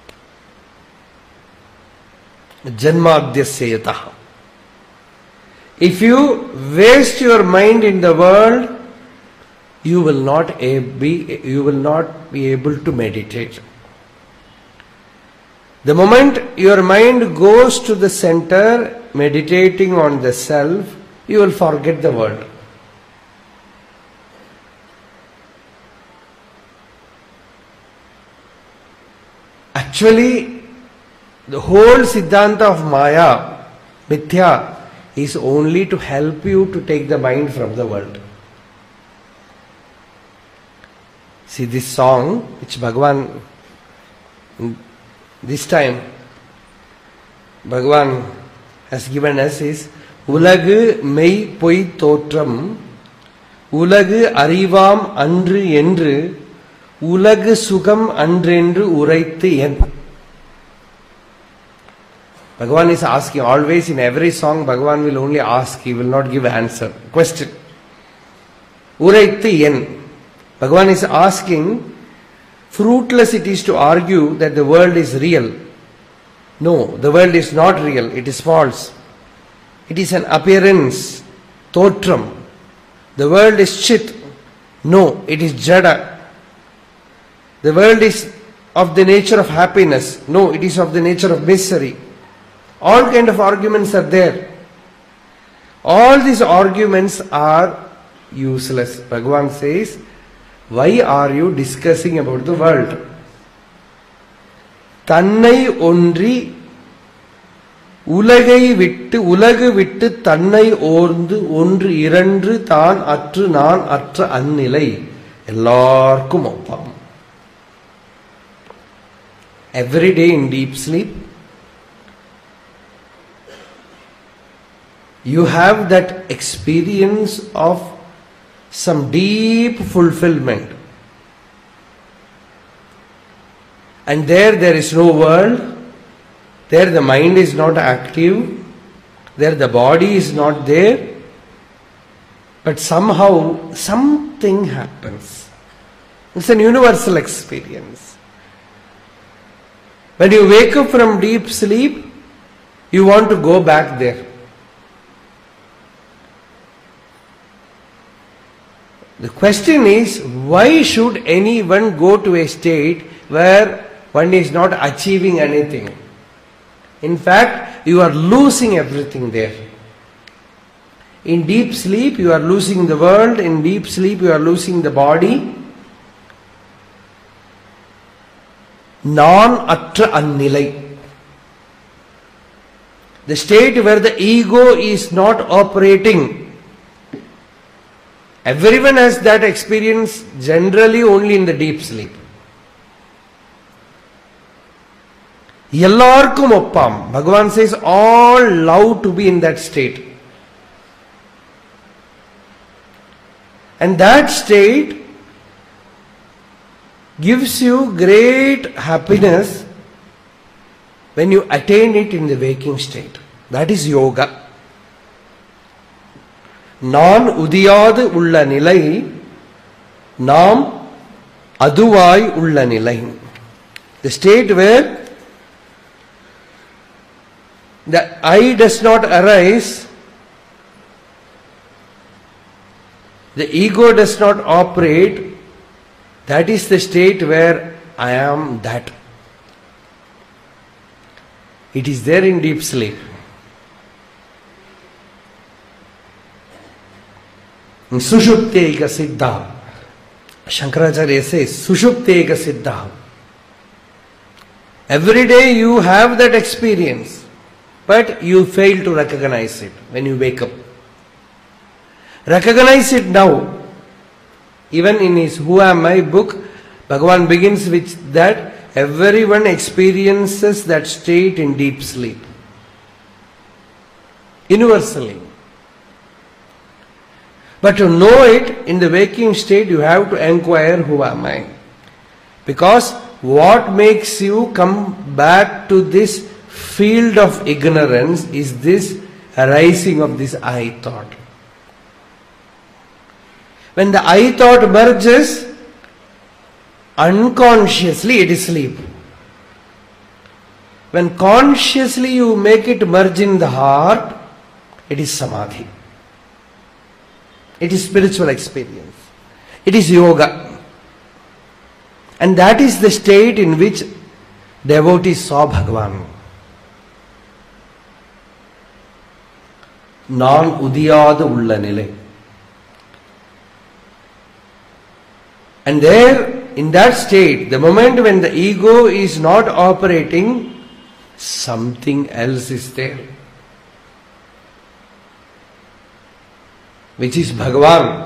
Janmadhyasya yataha. If you waste your mind in the world, you will not be able to meditate. The moment your mind goes to the center, meditating on the self, you will forget the world. Actually, the whole Siddhanta of Maya, Mithya, is only to help you to take the mind from the world. See this song which Bhagavan, this time Bhagavan has given us is Ulagu mei poi totram Ulagu arivam andru endru Ulagu sugam andrendru uraithu en. Bhagavan is asking, always in every song Bhagavan will only ask, he will not give answer. Question. Uraithu en. Bhagavan is asking, fruitless it is to argue that the world is real. No, the world is not real, it is false. It is an appearance, totram. The world is chit. No, it is jada. The world is of the nature of happiness. No, it is of the nature of misery. All kind of arguments are there. All these arguments are useless. Bhagavan says, why are you discussing about the world? Tannai ondri உலகை விட்டு உலகு விட்டு தன்னை ஓர்ந்து ஒன்று இரண்டு தான் அற்று நான் அற்ற அந்நிலை எல்லாருக்கும் ஒப்பாம். Every day in deep sleep, you have that experience of some deep fulfillment. And there is no world. There the mind is not active. There the body is not there. But somehow something happens. It's an universal experience. When you wake up from deep sleep, you want to go back there. The question is, why should anyone go to a state where one is not achieving anything? In fact, you are losing everything there. In deep sleep, you are losing the world. In deep sleep, you are losing the body. Non-atra annilai. The state where the ego is not operating. Everyone has that experience generally only in the deep sleep. Yellarkum oppam. Bhagavan says all love to be in that state. And that state gives you great happiness when you attain it in the waking state. That is yoga. நான் உதியாது உள்ள நிலை நாம் அதுவாய் உள்ள நிலை. The state where the I does not arise, the ego does not operate, that is the state where I am that. It is there in deep sleep. In Sushupteka Siddha, Shankaracharya says, Sushupteka Siddha. Every day you have that experience, but you fail to recognize it when you wake up. Recognize it now. Even in his Who Am I book, Bhagavan begins with that everyone experiences that state in deep sleep. Universally. But to know it in the waking state, you have to inquire, who am I? Because what makes you come back to this field of ignorance is this arising of this I thought. When the I thought merges, unconsciously it is sleep. When consciously you make it merge in the heart, it is samadhi. It is spiritual experience. It is yoga. And that is the state in which devotees saw Bhagavan. Non udiyada ulla nile. And there, in that state, the moment when the ego is not operating, something else is there, which is Bhagavan,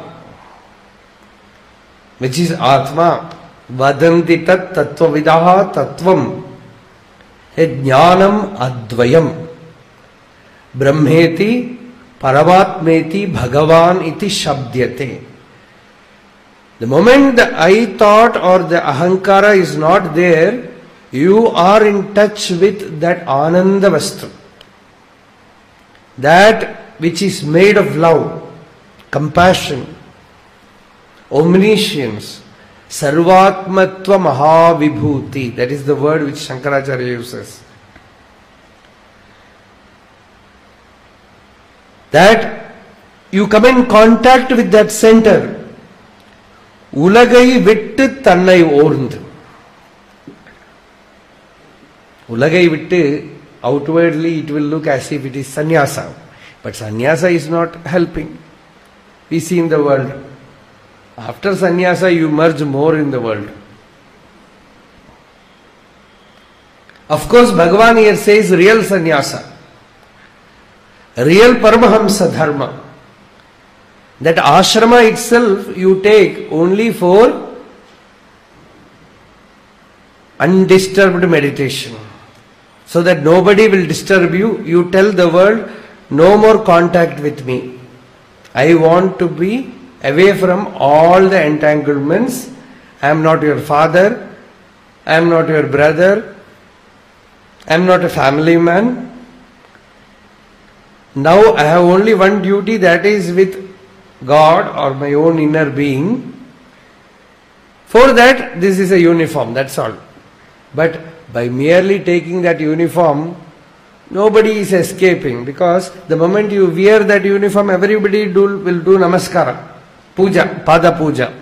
which is Atma. Vadanti tat tattvavidaha tattvam jnanam advayam brahmeti paramatmeti Bhagavan iti shabdyate. The moment the I thought or the ahankara is not there, you are in touch with that Ananda Vastu, that which is made of love, compassion, omniscience, sarvatmatva mahavibhuti. That is the word which Shankaracharya uses. That you come in contact with that center. Ulagai vittu tannai orndu. Ulagai vittu, outwardly it will look as if it is sannyasa. But sannyasa is not helping. We see in the world. After sannyasa you merge more in the world. Of course Bhagavan here says real sannyasa. Real Paramahamsa dharma. That ashrama itself you take only for undisturbed meditation. So that nobody will disturb you. You tell the world, no more contact with me. I want to be away from all the entanglements. I am not your father. I am not your brother. I am not a family man. Now I have only one duty, that is with God or my own inner being. For that, this is a uniform, that's all. But by merely taking that uniform, nobody is escaping, because the moment you wear that uniform, everybody will do namaskara, puja, pada puja.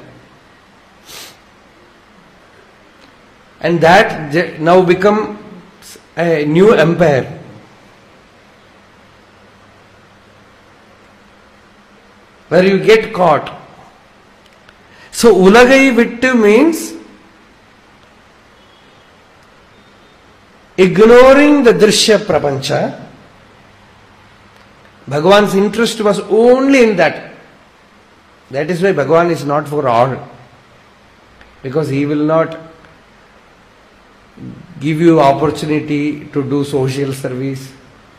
And that now become a new empire. Where you get caught. So ulagai vittu means ignoring the drishya prapancha. Bhagavan's interest was only in that. That is why Bhagavan is not for all. Because he will not give you opportunity to do social service.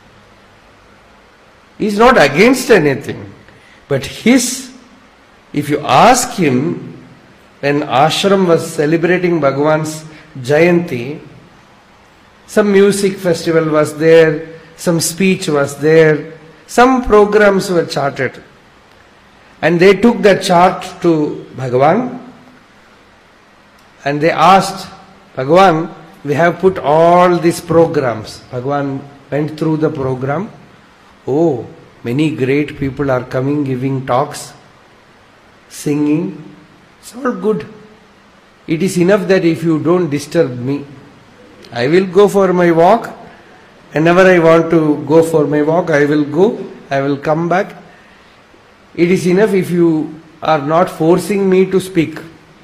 He is not against anything. But if you ask him, when ashram was celebrating Bhagavan's Jayanti, some music festival was there, some speech was there, some programs were charted. And they took that chart to Bhagavan and they asked, Bhagavan, we have put all these programs. Bhagavan went through the program. Oh, many great people are coming, giving talks, singing. It's all good. It is enough that if you don't disturb me, I will go for my walk. Whenever I want to go for my walk, I will go. I will come back. It is enough if you are not forcing me to speak.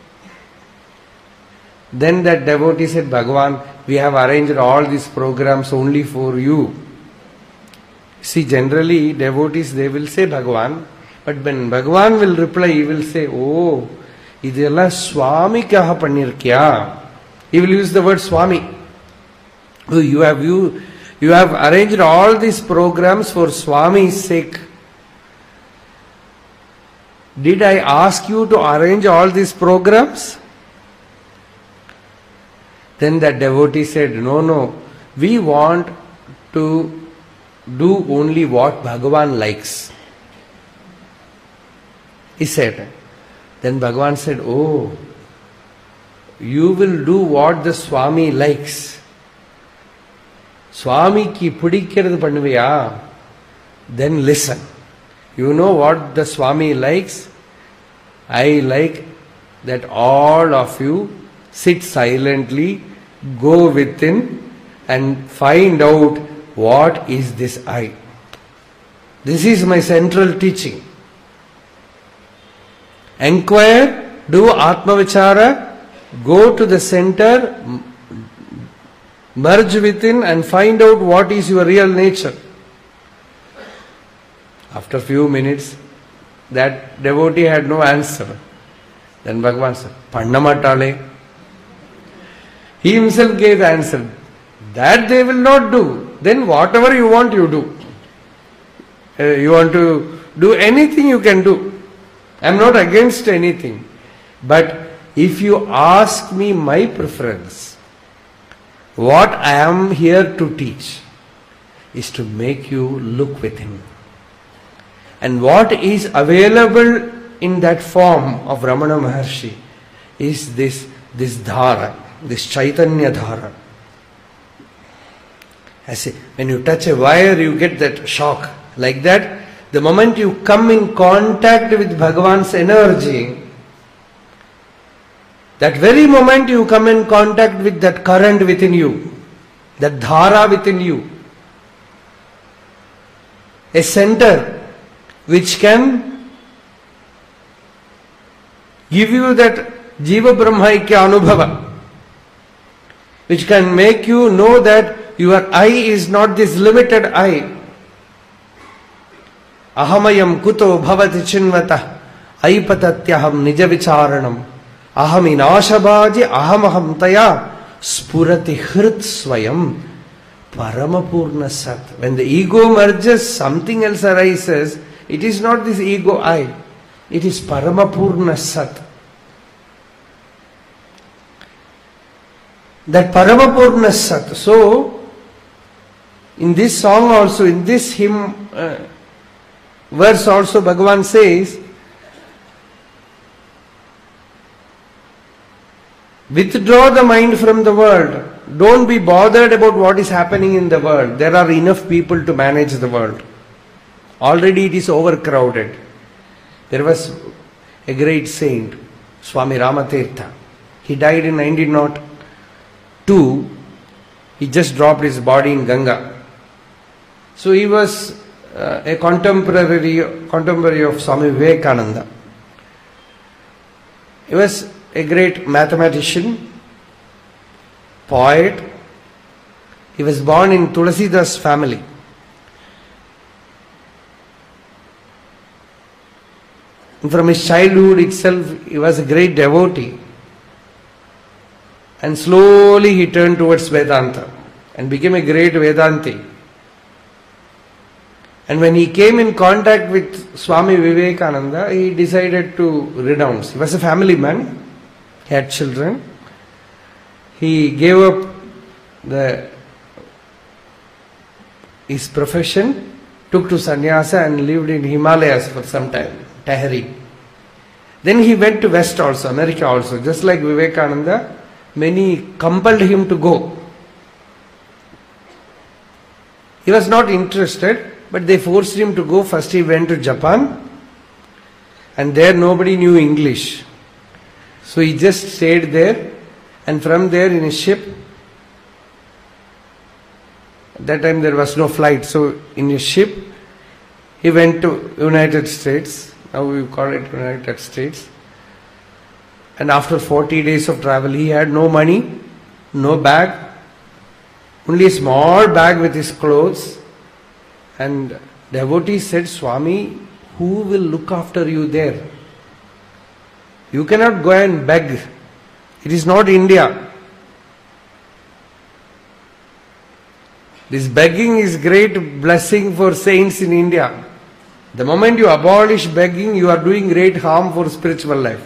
Then that devotee said, Bhagavan, we have arranged all these programs only for you. See, generally devotees, they will say Bhagavan, but when Bhagavan will reply, he will say, oh, idella Swamikaha pannirkya. He will use the word Swami. You have arranged all these programs for Swami's sake. Did I ask you to arrange all these programs? Then that devotee said, no, we want to do only what Bhagavan likes. He said. Then Bhagavan said, oh, you will do what the Swami likes. Swami ki pudikkirathu pannuviya? Then listen. You know what the Swami likes? I like that all of you sit silently, go within and find out what is this I. This is my central teaching. Enquire, do Atma Vichara, go to the center, merge within and find out what is your real nature. After a few minutes, that devotee had no answer. Then Bhagavan said, Pannamatale. He himself gave the answer. That they will not do. Then whatever you want, you do. You want to do anything, you can do. I am not against anything. But if you ask me my preference, what I am here to teach is to make you look within. And what is available in that form of Ramana Maharshi is this dhara, this Chaitanya dhara. I say, when you touch a wire, you get that shock. Like that, the moment you come in contact with Bhagavan's energy, that very moment you come in contact with that current within you, that dhara within you, a center which can give you that Jiva Brahmaikya Anubhava, which can make you know that your I is not this limited I. Ahamayam kuto bhavati chinvata aipatatyaham nija vicharanam aham inashabhaji ahamaham taya spurati hrit swayam paramapurna sat. When the ego merges, something else arises. It is not this ego I. It is paramapurna sat. That paramapurna sat. So, in this song also, in this hymn, verse also, Bhagavan says, withdraw the mind from the world. Don't be bothered about what is happening in the world. There are enough people to manage the world. Already it is overcrowded. There was a great saint, Swami Ramatirtha. He died in 1902. He just dropped his body in Ganga. So he was a contemporary of Swami Vivekananda. He was a great mathematician, poet. He was born in Tulasidas family. And from his childhood itself, he was a great devotee. And slowly he turned towards Vedanta and became a great Vedanti. And when he came in contact with Swami Vivekananda, he decided to renounce. He was a family man. He had children. He gave up his profession, took to sannyasa and lived in Himalayas for some time, Tehri. Then he went to West also, America also. Just like Vivekananda, many compelled him to go. He was not interested, but they forced him to go. First he went to Japan, and there nobody knew English. So he just stayed there, and from there in a ship, at that time there was no flight, so in a ship he went to United States. Now we call it United States. And after 40 days of travel, he had no money, no bag, only a small bag with his clothes. And devotee said, Swami, who will look after you there? You cannot go and beg. It is not India. This begging is great blessing for saints in India. The moment you abolish begging, you are doing great harm for spiritual life.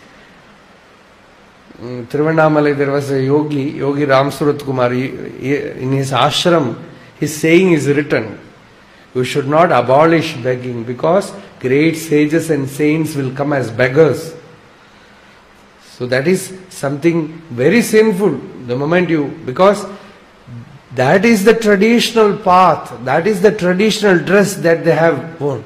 In Tiruvannamalai there was a yogi Ramsurat Kumari. In his ashram, his saying is written, you should not abolish begging because great sages and saints will come as beggars. So that is something very sinful. The moment because that is the traditional path, that is the traditional dress that they have worn.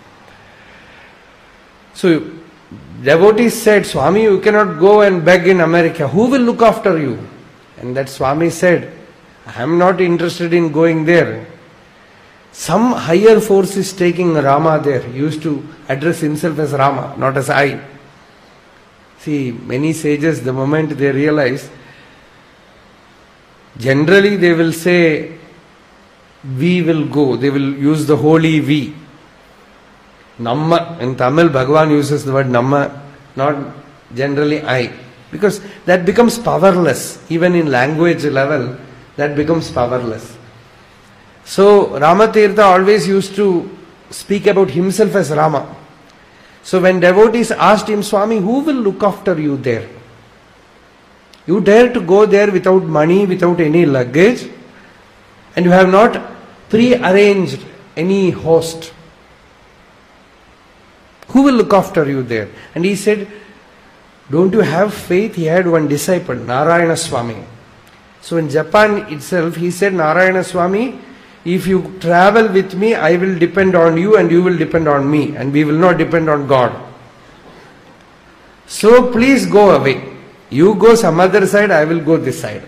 So devotees said, Swami, you cannot go and beg in America. Who will look after you? And that Swami said, I am not interested in going there. Some higher force is taking Rama there. He used to address himself as Rama, not as I. See, many sages, the moment they realize, generally they will say, we will go. They will use the holy we. Namma. In Tamil, Bhagavan uses the word Namma, not generally I. Because that becomes powerless. Even in language level, that becomes powerless. So, Ramatirtha always used to speak about himself as Rama. So, when devotees asked him, Swami, who will look after you there? You dare to go there without money, without any luggage, and you have not pre-arranged any host. Who will look after you there? And he said, don't you have faith? He had one disciple, Narayana Swami. So in Japan itself, he said, Narayana Swami, if you travel with me, I will depend on you and you will depend on me, and we will not depend on God. So please go away. You go some other side, I will go this side.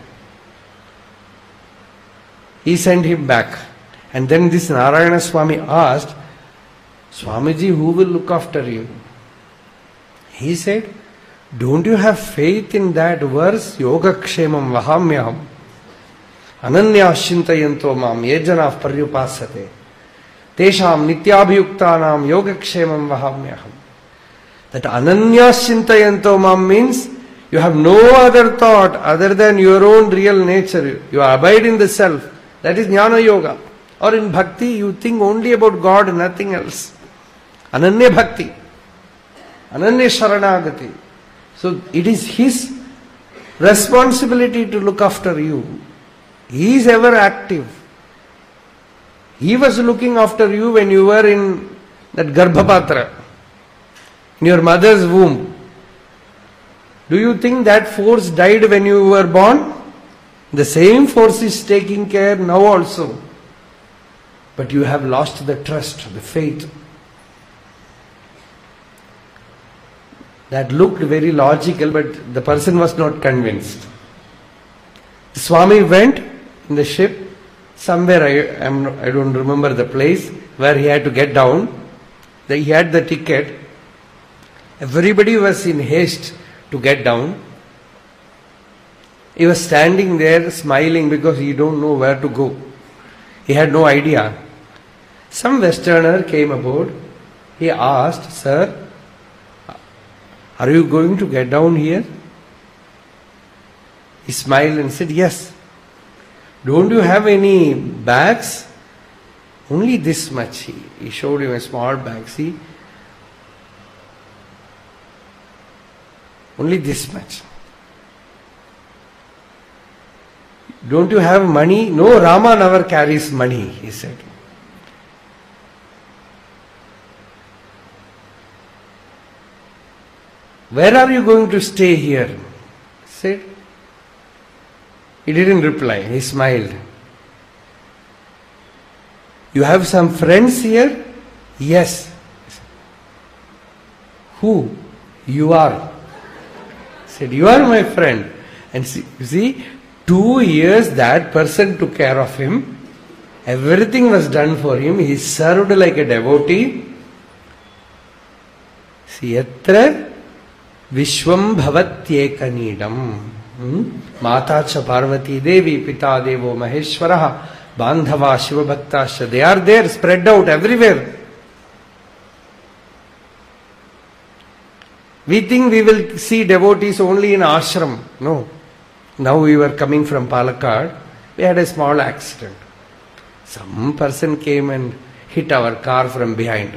He sent him back. And then this Narayana Swami asked, Swamiji, who will look after you? He said, don't you have faith in that verse? Yogakshemam vahamyaham. Ananya shintayanto mam yejanav paryupasate. Tesham nityabhyuktanam yogakshemam vahamyaham. That Ananya shintayanto mam means you have no other thought other than your own real nature. You abide in the self. That is Jnana Yoga. Or in Bhakti, you think only about God, nothing else. Ananya Bhakti. Ananya Sharanagati. So it is his responsibility to look after you. He is ever active. He was looking after you when you were in that Garbhapatra, in your mother's womb. Do you think that force died when you were born? The same force is taking care now also. But you have lost the trust, the faith. That looked very logical, but the person was not convinced. The Swami went in the ship, somewhere I don't remember the place, where he had to get down. He had the ticket. Everybody was in haste to get down. He was standing there smiling because he don't know where to go. He had no idea. Some Westerner came aboard. He asked, Sir, are you going to get down here? He smiled and said, yes. Don't you have any bags? Only this much. He showed him a small bag. See? Only this much. Don't you have money? No, Rama never carries money, he said. Where are you going to stay here? He said. He didn't reply. He smiled. You have some friends here? Yes. Who? You are. He said, you are my friend. And see, 2 years that person took care of him. Everything was done for him. He served like a devotee. See, yatra Vishwam bhavatyekanidam. Matacha Parvati Devi, Pita Devo Maheshwaraha, Bandhava Shiva Bhaktasha. They are there, spread out everywhere. We think we will see devotees only in ashram. No. Now we were coming from Palakkad. We had a small accident. Some person came and hit our car from behind.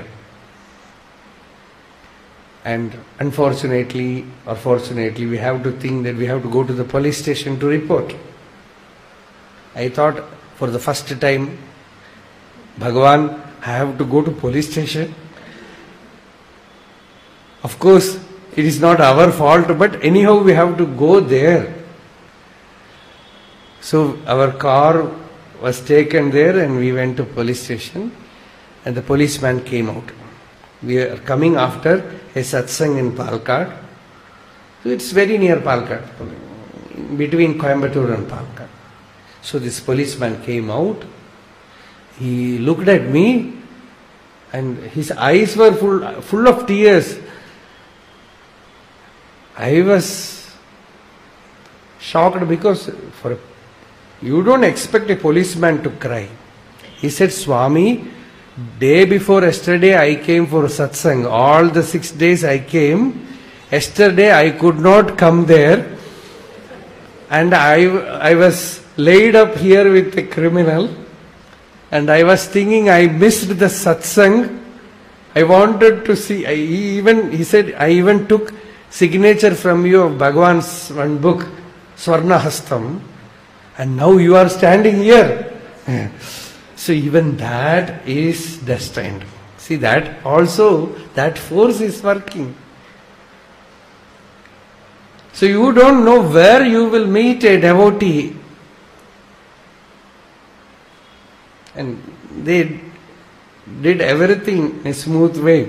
And unfortunately or fortunately, we have to think that we have to go to the police station to report. I thought for the first time, Bhagavan, I have to go to police station. Of course, it is not our fault, but anyhow we have to go there. So our car was taken there and we went to police station and the policeman came out. We are coming after a satsang in Palakkad. So it's very near Palakkad, between Coimbatore and Palakkad. So this policeman came out. He looked at me and his eyes were full of tears. I was shocked because you don't expect a policeman to cry. He said, Swami, day before yesterday I came for satsang. All the 6 days I came. Yesterday I could not come there. And I was laid up here with a criminal. And I was thinking I missed the satsang. I wanted to see. He said, I even took signature from you of Bhagavan's one book, Swarna Hastam. And now you are standing here. So even that is destined. See, that also, that force is working. So you don't know where you will meet a devotee. And they did everything in a smooth way.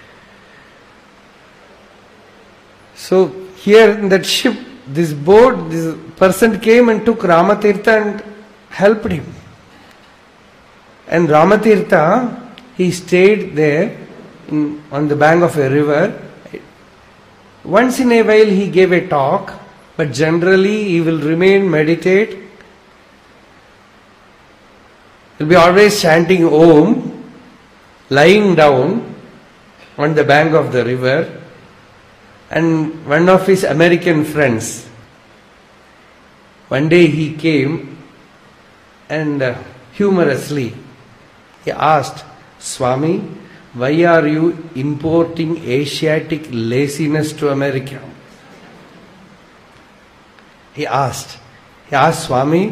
So here in that ship, this boat, this person came and took Ramatirtha and helped him. And Ramatirtha, he stayed there on the bank of a river. Once in a while he gave a talk, but generally he will remain, meditate. He will be always chanting Om, lying down on the bank of the river. And one of his American friends, one day he came and humorously he asked, Swami, why are you importing Asiatic laziness to America? He asked, Swami,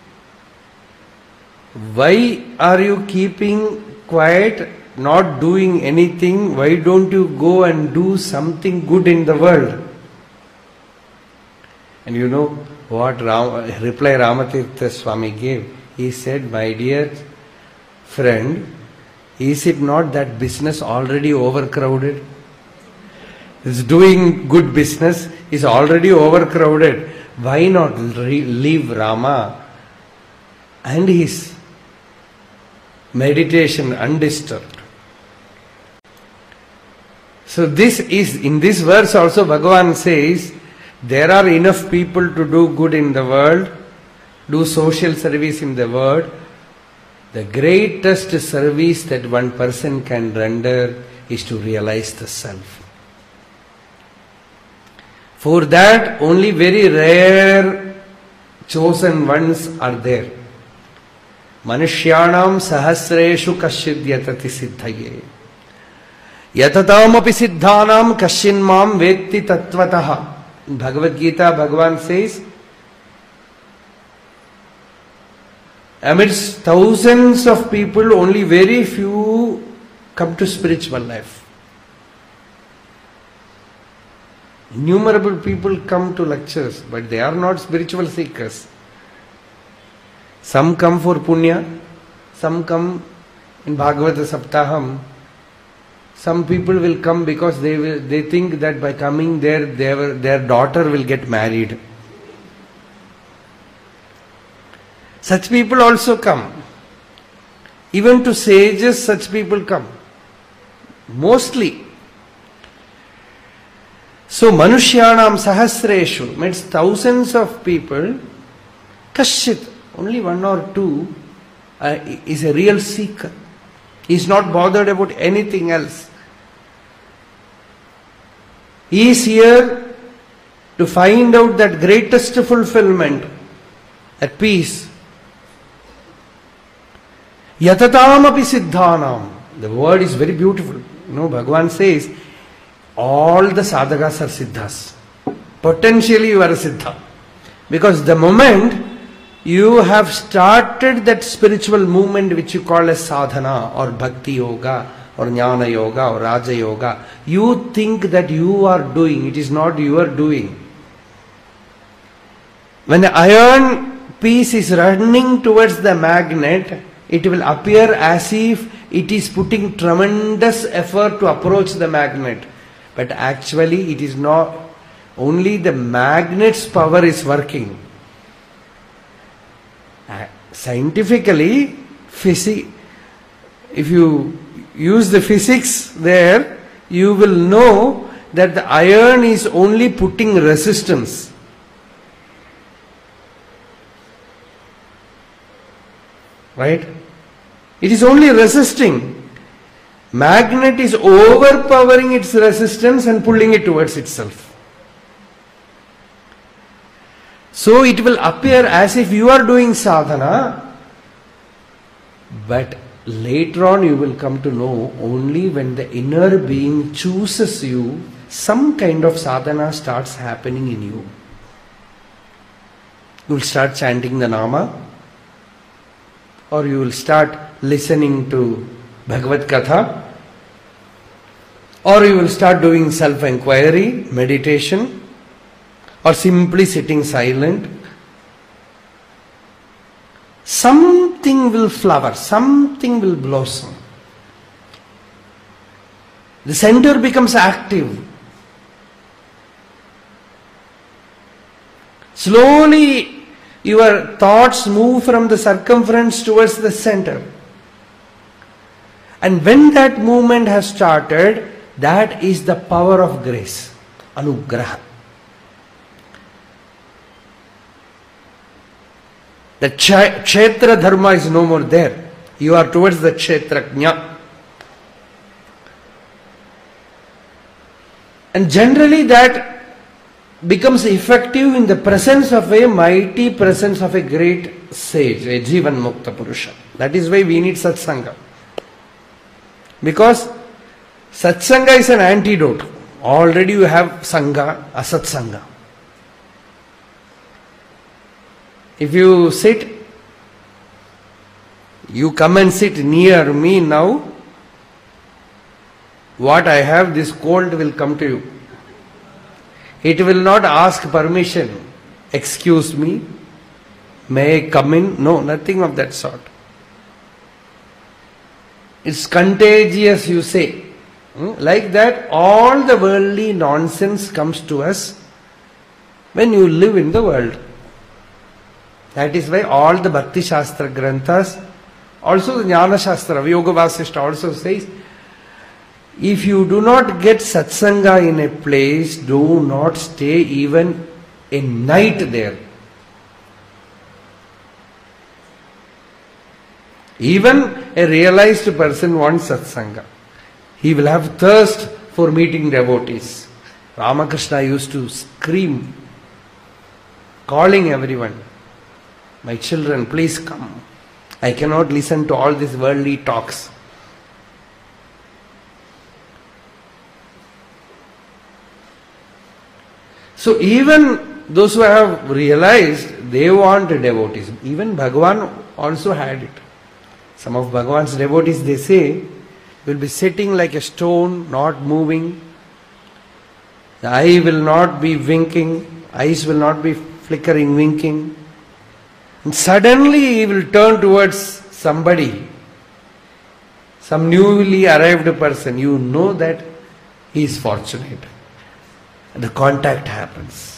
why are you keeping quiet, not doing anything? Why don't you go and do something good in the world? And you know what reply Ramatirtha Swami gave? He said, my dear friend, is it not that business already overcrowded? This doing good business is already overcrowded. Why not leave Rama and his meditation undisturbed? So this is, in this verse also Bhagavan says, there are enough people to do good in the world, do social service in the world. The greatest service that one person can render is to realize the self. For that, only very rare chosen ones are there. Manushyanam sahasreshu kasyid yatati siddhaye. Yatataamapi siddhanam kasyinmam vetti tattvataha. In Bhagavad Gita, Bhagavan says, amidst thousands of people, only very few come to spiritual life. Innumerable people come to lectures, but they are not spiritual seekers. Some come for punya, some come in Bhagavata Saptaham. Some people will come because they think that by coming there, their daughter will get married. Such people also come. Even to sages, such people come. Mostly. So, Manushyanam Sahasreshu means thousands of people. Kashit, only one or two, is a real seeker. He is not bothered about anything else. He is here to find out that greatest fulfillment, at peace. Yatatam api siddhanam. The word is very beautiful. Bhagavan says, all the sadhakas are siddhas. Potentially you are a siddha. Because the moment you have started that spiritual movement which you call as sadhana or bhakti yoga or jnana yoga or raja yoga, you think that you are doing. It is not you are doing. When the iron piece is running towards the magnet, it will appear as if it is putting tremendous effort to approach the magnet. But actually it is not. Only the magnet's power is working. Scientifically, if you use the physics there, you will know that the iron is only putting resistance. Right? It is only resisting. Magnet is overpowering its resistance and pulling it towards itself. So it will appear as if you are doing sadhana, but later on you will come to know only when the inner being chooses you, some kind of sadhana starts happening in you. You will start chanting the nama, or you will start listening to Bhagavad Katha, or you will start doing self-inquiry, meditation, or simply sitting silent. Something will flower, something will blossom. The center becomes active. Slowly your thoughts move from the circumference towards the center. And when that movement has started, that is the power of grace, anugraha. The kshetra dharma is no more there. You are towards the kshetrajna. And generally that becomes effective in the presence of a mighty presence of a great sage, a Jivan Mukta Purusha. That is why we need satsanga. Because satsanga is an antidote. Already you have sangha, asatsanga. If you sit, you come and sit near me now, what I have, this cold will come to you. It will not ask permission. Excuse me, may I come in? No, nothing of that sort. It's contagious, you say. Like that, all the worldly nonsense comes to us when you live in the world. That is why all the Bhakti Shastra Granthas, also the Jnana Shastra, Yoga Vasishta also says, if you do not get satsanga in a place, do not stay even a night there. Even a realized person wants satsanga. He will have thirst for meeting devotees. Ramakrishna used to scream, calling everyone, my children, please come. I cannot listen to all these worldly talks. So even those who have realized, they want devotees. Even Bhagavan also had it. Some of Bhagavan's devotees, they say, will be sitting like a stone, not moving. The eye will not be winking, eyes will not be flickering, winking. And suddenly he will turn towards somebody, some newly arrived person. You know that he is fortunate. And the contact happens.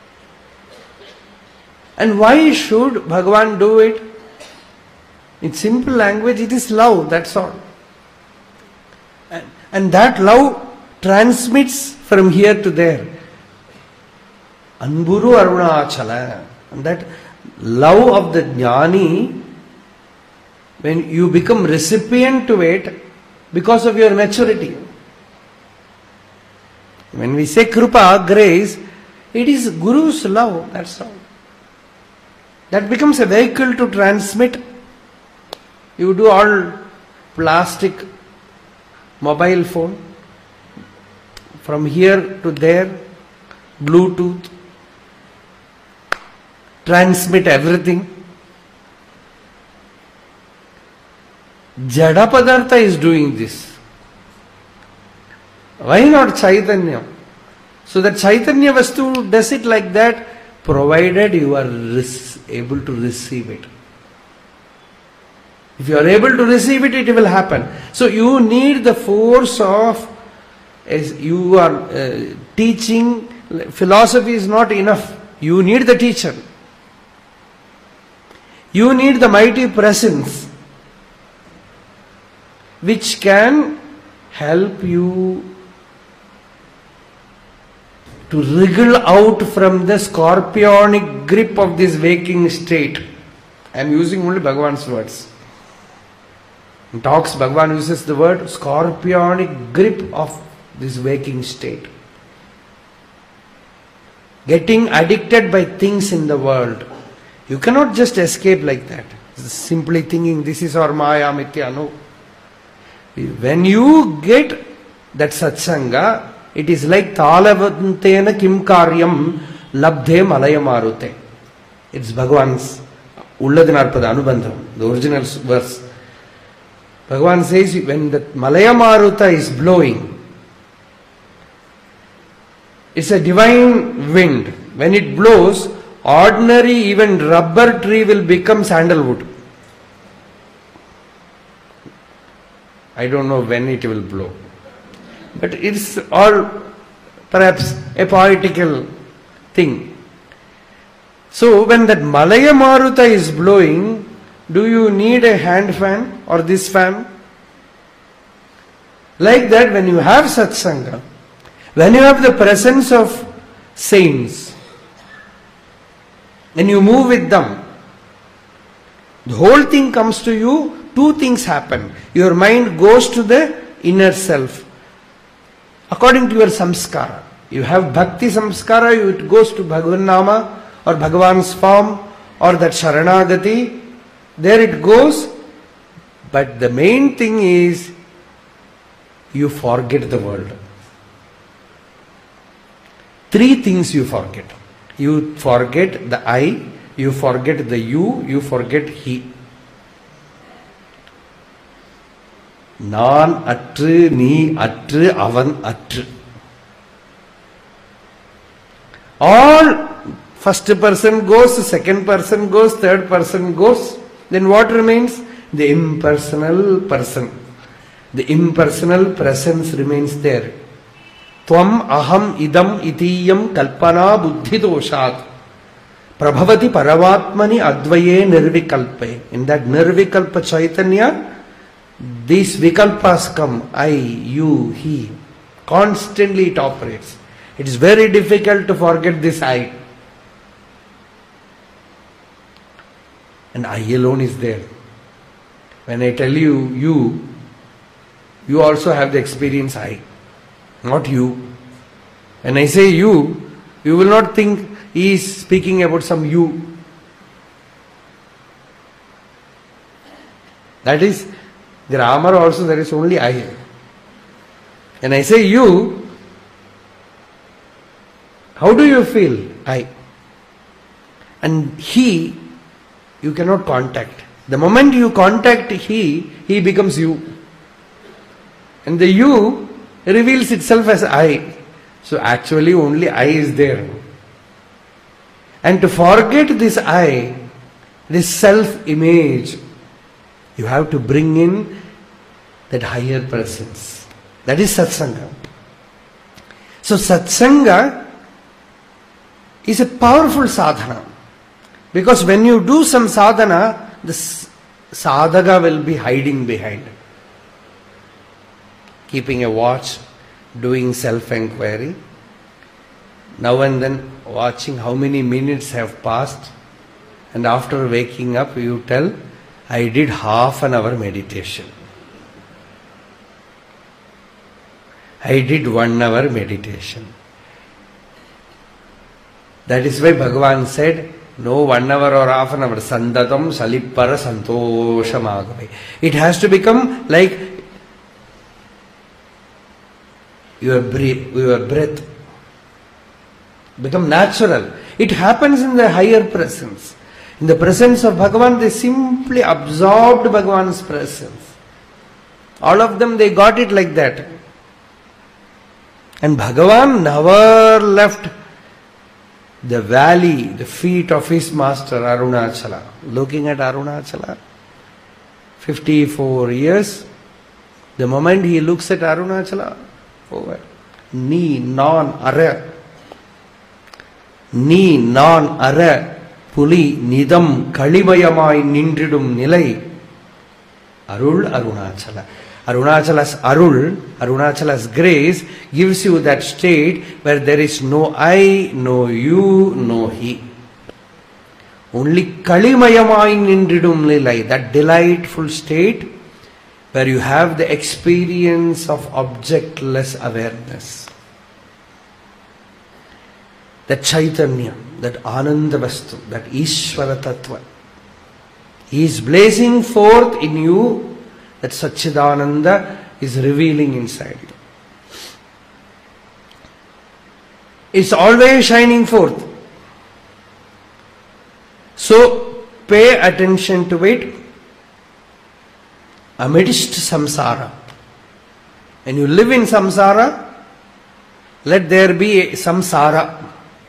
And why should Bhagavan do it? In simple language, it is love, that's all. And that love transmits from here to there. Anburu Arunachala. And that love of the jnani, when you become recipient to it because of your maturity. When we say Kripa, grace, it is Guru's love, that's all. That becomes a vehicle to transmit. You do all plastic mobile phone, from here to there, Bluetooth, transmit everything. Jada Padartha is doing this. Why not Chaitanya? So that Chaitanya Vastu does it like that, provided you are able to receive it. If you are able to receive it, it will happen. So you need the force of, as you are teaching, philosophy is not enough. You need the teacher. You need the mighty presence which can help you to wriggle out from the scorpionic grip of this waking state. I am using only Bhagavan's words. In talks, Bhagavan uses the word scorpionic grip of this waking state. Getting addicted by things in the world. You cannot just escape like that. Simply thinking this is our Maya Mithya. No. When you get that satsanga, it is like Talavantena Kim Karyam Labdhe Malaya Marute. It's Bhagavan's Ulladu Narpadu Anubandham, the original verse. Bhagavan says when the Malaya Maruta is blowing, it's a divine wind. When it blows, ordinary even rubber tree will become sandalwood. I don't know when it will blow. But it's all perhaps a poetical thing. So when that Malaya Maruta is blowing, do you need a hand fan or this fan? Like that, when you have satsanga, when you have the presence of saints, when you move with them, the whole thing comes to you, two things happen. Your mind goes to the inner self. According to your samskara. You have bhakti samskara, it goes to Bhagavan Nama or Bhagavan's form or that Sharanagati. There it goes. But the main thing is you forget the world. Three things you forget. You forget the I, you forget the you forget he. நான் அற்று நீ அற்று அவன் அற்று. All first person goes, second person goes, third person goes. Then what remains? The impersonal person. The impersonal presence remains there. Tvam aham idam itiyam kalpana buddhi doshat prabhavati paravatmani advaye nirvikalpe. In that nirvikalpa Chaitanya, these vikalpas come, I, you, he. Constantly it operates. It is very difficult to forget this I. And I alone is there. When I tell you, you also have the experience I, not you. When I say you will not think he is speaking about some you. That is grammar also, there is only I. When I say you, how do you feel? I. And he, you cannot contact. The moment you contact he becomes you. And the you reveals itself as I. So actually only I is there. And to forget this I, this self-image, you have to bring in that higher presence. That is satsanga. So satsanga is a powerful sadhana. Because when you do some sadhana, the sadhaka will be hiding behind. Keeping a watch, doing self-enquiry. Now and then watching how many minutes have passed. And after waking up, you tell, I did half an hour meditation. I did 1 hour meditation. That is why Bhagavan said, no 1 hour or half an hour, sandatam salippara santoshamagave. It has to become like your breath. Become natural. It happens in the higher presence. In the presence of Bhagavan, they simply absorbed Bhagavan's presence. All of them, they got it like that. And Bhagavan never left the valley, the feet of his master Arunachala. Looking at Arunachala, 54 years, the moment he looks at Arunachala, over. Ni non ara. Ni non ara. Puli nidam kalimayamai nindridum nilai. Arul Arunachala. Arunachala's Arul, Arunachala's grace gives you that state where there is no I, no you, no he. Only Kalimayamai nindridum nilai, that delightful state where you have the experience of objectless awareness. That Chaitanya, that Ananda Vastu, that Ishvara Tattva is blazing forth in you. That Satchidananda is revealing inside you. It's always shining forth. So pay attention to it amidst samsara. When you live in samsara, let there be a samsara.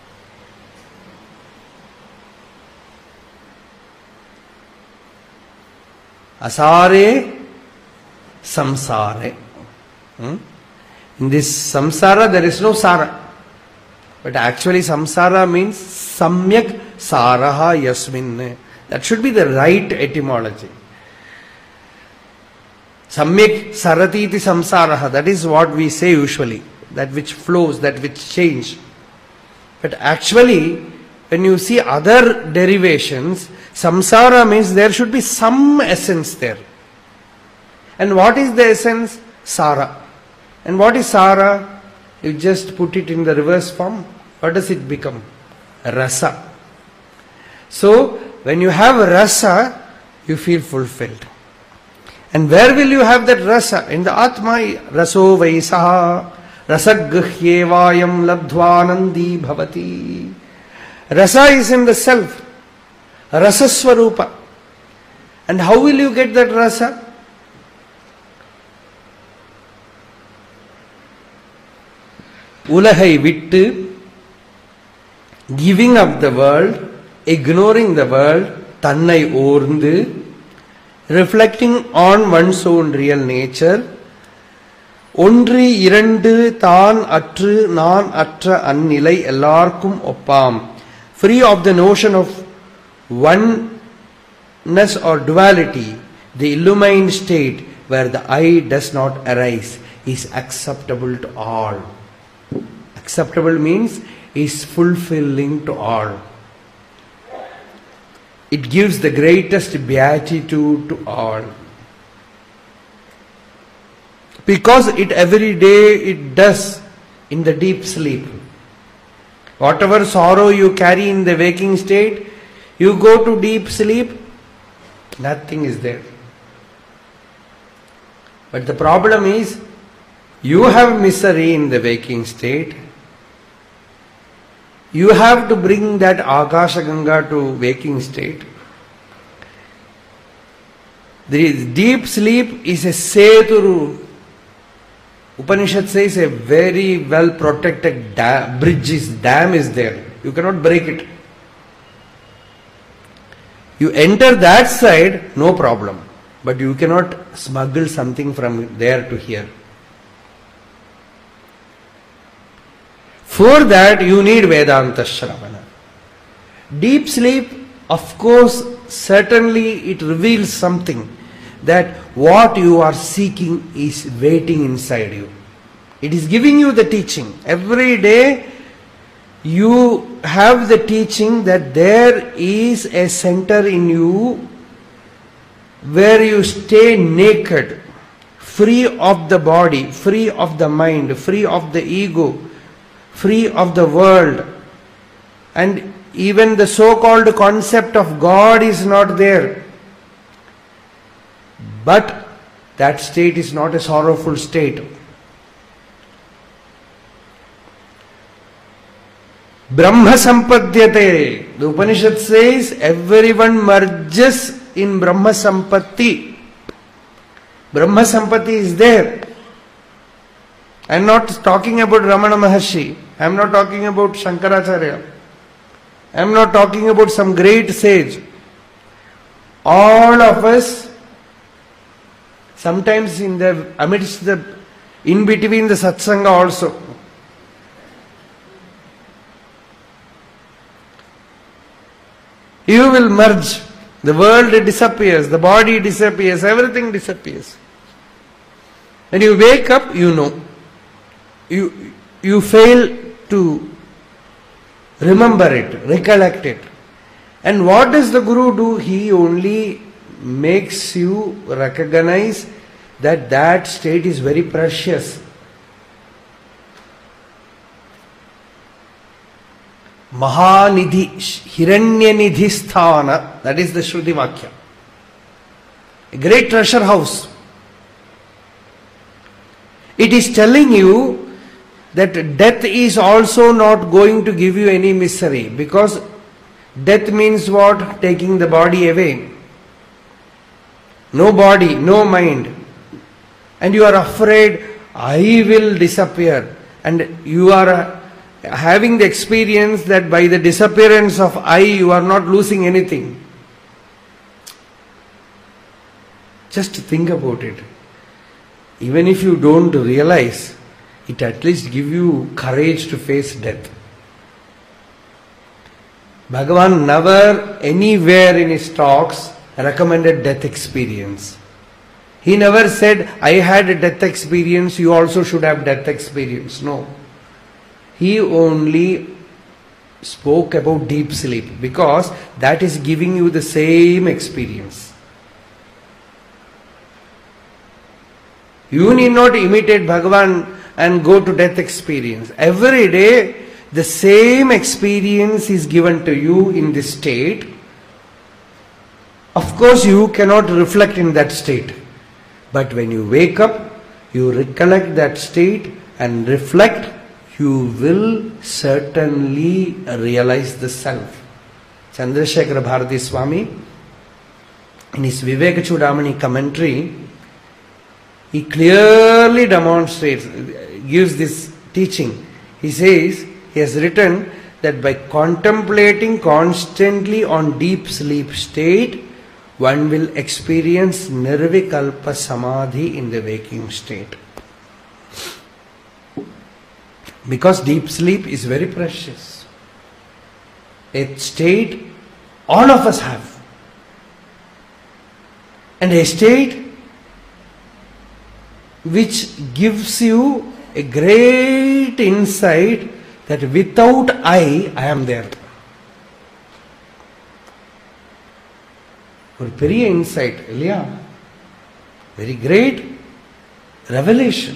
Asare samsare. In this samsara there is no sara. But actually samsara means samyak saraha yasmin. That should be the right etymology. Samyak saratiti samsaraha. That is what we say usually. That which flows, that which change. But actually, when you see other derivations, samsara means there should be some essence there. And what is the essence? Sara. And what is Sara? You just put it in the reverse form. What does it become? Rasa. So, when you have rasa, you feel fulfilled. And where will you have that rasa? In the Atma. Raso vaisaha rasaguhyevayam labdhvanandi bhavati. Rasa is in the self. Rasaswarupa. And how will you get that rasa? Ulahai vittu, giving up the world, ignoring the world, tannai orndu, reflecting on one's own real nature, ஒன்று இரண்டு தான் அற்று நான் அற்ற அந்நிலை எல்லாருக்கும் ஒப்பாம், free of the notion of oneness or duality, the illumined state where the I does not arise is acceptable to all. Acceptable means is fulfilling to all. It gives the greatest beatitude to all. Because it every day it does in the deep sleep. Whatever sorrow you carry in the waking state, you go to deep sleep, nothing is there. But the problem is, you have misery in the waking state. You have to bring that Akasha Ganga to waking state. The deep sleep is a seturu. Upanishad says a very well protected dam is there. You cannot break it. You enter that side, no problem. But you cannot smuggle something from there to here. For that you need Vedanta Shravana. Deep sleep, of course, certainly it reveals something, that what you are seeking is waiting inside you. It is giving you the teaching. Every day you have the teaching that there is a center in you where you stay naked, free of the body, free of the mind, free of the ego, free of the world, and even the so-called concept of God is not there. But that state is not a sorrowful state. Brahma Sampadyate. The Upanishad says everyone merges in Brahma Sampatti. Brahma Sampatti is there. I am not talking about Ramana Maharshi. I am not talking about Shankaracharya. I am not talking about some great sage. All of us, sometimes in between the satsanga also, you will merge. The world disappears, the body disappears, everything disappears. When you wake up, you know. You fail to remember it, recollect it. And what does the Guru do? He only makes you recognize that that state is very precious. Mahanidhi, Hiranyanidhi Sthana, that is the Shruti Vakya. A great treasure house. It is telling you that death is also not going to give you any misery, because death means what? Taking the body away. No body, no mind. And you are afraid, I will disappear. And you are having the experience that by the disappearance of I, you are not losing anything. Just think about it. Even if you don't realize, it at least gives you courage to face death. Bhagavan never anywhere in his talks recommended death experience. He never said, I had a death experience, you also should have death experience. No. He only spoke about deep sleep, because that is giving you the same experience. You need not imitate Bhagavan and go to death experience. Every day, the same experience is given to you in this state. Of course, you cannot reflect in that state. But when you wake up, you recollect that state and reflect, you will certainly realize the self. Chandrasekhara Bharati Swami, in his Viveka Chudamani commentary, he clearly demonstrates, gives this teaching. He says, he has written that by contemplating constantly on deep sleep state, one will experience nirvikalpa samadhi in the waking state. Because deep sleep is very precious. A state all of us have. And a state which gives you a great insight that without I am there. ஒரு பெரிய inside இல்லையா? Very great revelation.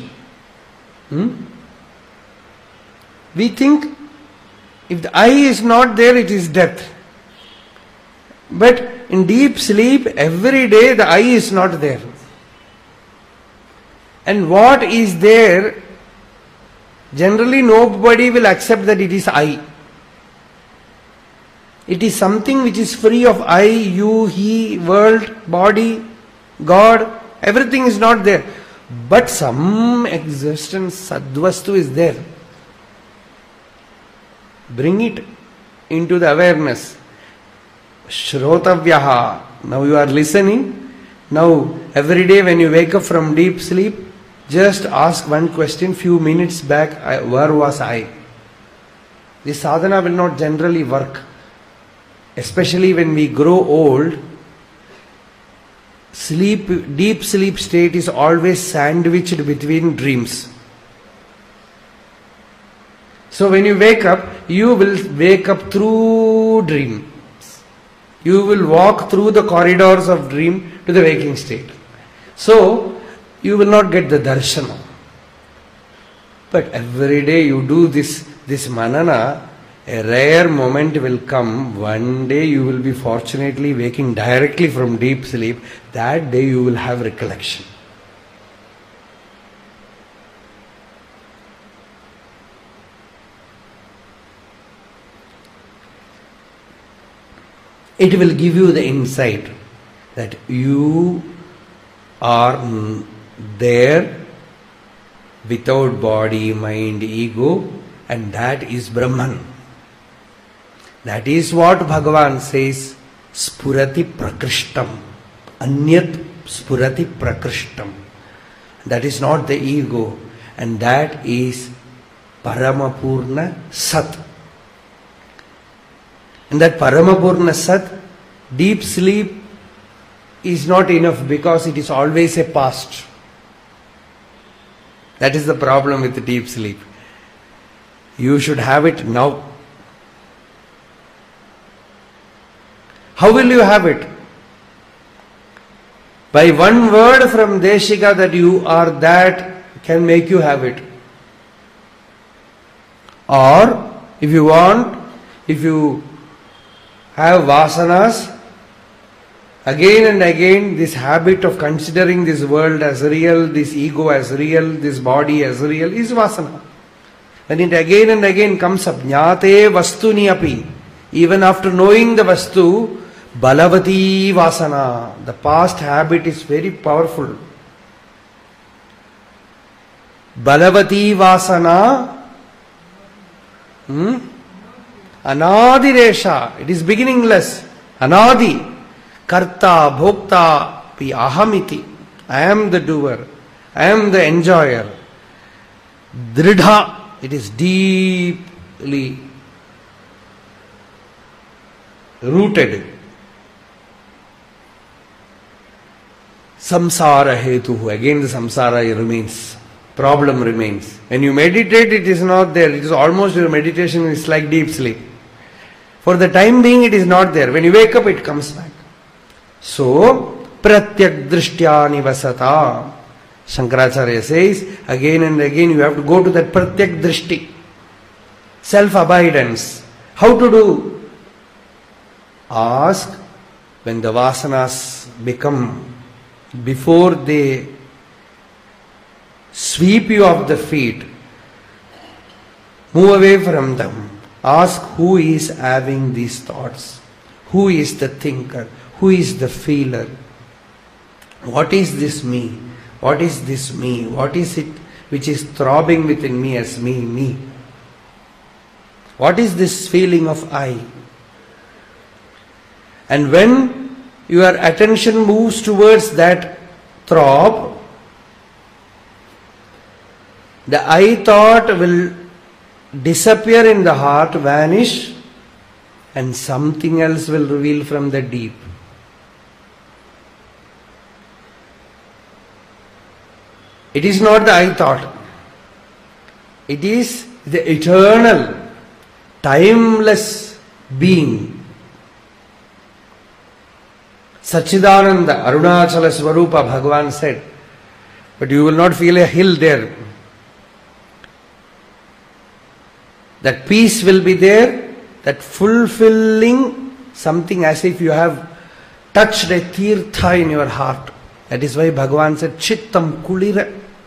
We think if the I is not there, it is death. But in deep sleep, every day the I is not there. And what is there, generally nobody will accept that it is I. It is something which is free of I, you, he, world, body, God. Everything is not there. But some existence, sadvastu is there. Bring it into the awareness. Shrotavyaha. Now you are listening. Now every day when you wake up from deep sleep, just ask one question. Few minutes back, where was I? This sadhana will not generally work. Especially when we grow old, deep sleep state is always sandwiched between dreams. So when you wake up, you will wake up through dreams. You will walk through the corridors of dream to the waking state. So you will not get the darshana. But every day you do this manana, a rare moment will come. One day you will be fortunately waking directly from deep sleep. That day you will have recollection. It will give you the insight that you are there without body, mind, ego, and that is Brahman. That is what Bhagavan says, Spurati Prakrishtam. Anyat Spurati Prakrishtam. That is not the ego, and that is Paramapurna Sat. And that Paramapurna Sat, deep sleep is not enough because it is always a past. That is the problem with deep sleep. You should have it now. How will you have it? By one word from Deshika that you are that can make you have it. Or if you want, if you have vasanas, again and again this habit of considering this world as real, this ego as real, this body as real is vasana. When it again and again comes up, jnate vastuni api, even after knowing the vastu, balavati vasana, the past habit is very powerful. Balavati vasana, anadiresha, it is beginningless. Anadi, karta, bhokta, pi ahamiti, I am the doer, I am the enjoyer. Dridha, it is deeply rooted. Samsara hetu, again the samsara remains, problem remains. When you meditate, it is not there. It is almost your meditation is like deep sleep. For the time being, it is not there. When you wake up, it comes back. So, pratyak drishtya nivasata. Shankaracharya says, again and again you have to go to that pratyak drishti. Self-abidance. How to do? Ask when the vasanas become, before they sweep you off the feet, move away from them. Ask who is having these thoughts, who is the thinker, who is the feeler, what is this me, what is this me, what is it which is throbbing within me as me, what is this feeling of I. And when your attention moves towards that throb, the I thought will disappear in the heart, vanish, and something else will reveal from the deep. It is not the I thought. It is the eternal, timeless being. Sachidananda, Arunachala Swarupa, Bhagavan said, but you will not feel a hill there. That peace will be there, that fulfilling something as if you have touched a tirtha in your heart. That is why Bhagavan said, Chittam kulira.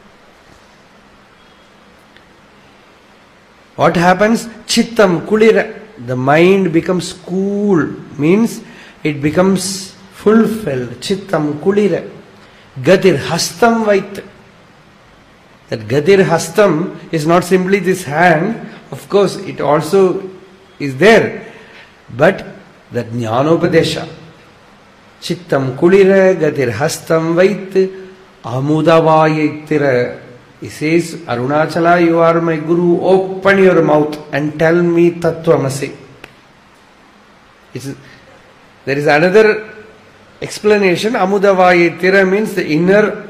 What happens? Chittam kulira. The mind becomes cool, means it becomes fulfilled. Chittam kulira. Gadir hastam vait. That Gadir hastam is not simply this hand. Of course, it also is there. But that jnanopadesha. Chittam kulira gadir hastam vait amudavayitira. He says, Arunachala, you are my Guru, open your mouth and tell me Tattvamasi. There is another explanation. Amudavayitira means the inner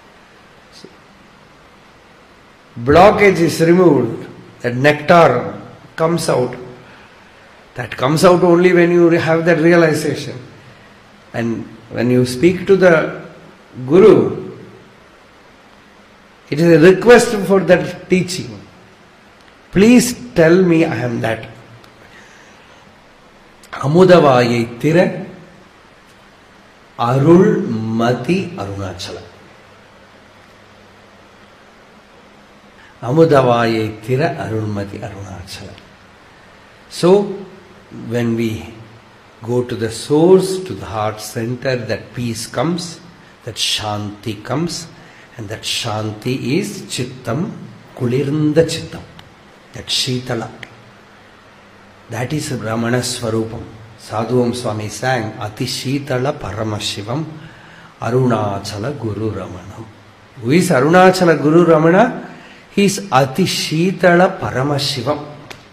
blockage is removed. That nectar comes out. That comes out only when you have that realization. And when you speak to the Guru, It is a request for that teaching. Please tell me I am that. Amudavayai Tira Arul Mati Arunachala. Amudavayai Tira Arul Mati Arunachala. So, when we go to the source, to the heart center, that peace comes, that Shanti comes, and that Shanti is Chittam, Kulirnda Chittam, that Shitala. That is Ramana Swarupam. Sadhuvam Swami sang, Ati Shitala Paramashivam, Arunachala Guru Ramanam. Who is Arunachala Guru Ramana? He is Ati Shitala Paramashivam,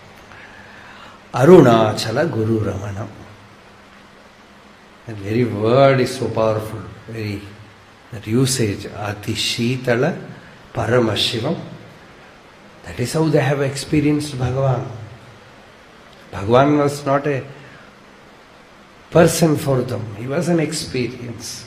Arunachala Guru Ramanam. That very word is so powerful, that usage, Ati Shitala Paramashivam. That is how they have experienced Bhagavan. Bhagavan was not a person for them, he was an experience.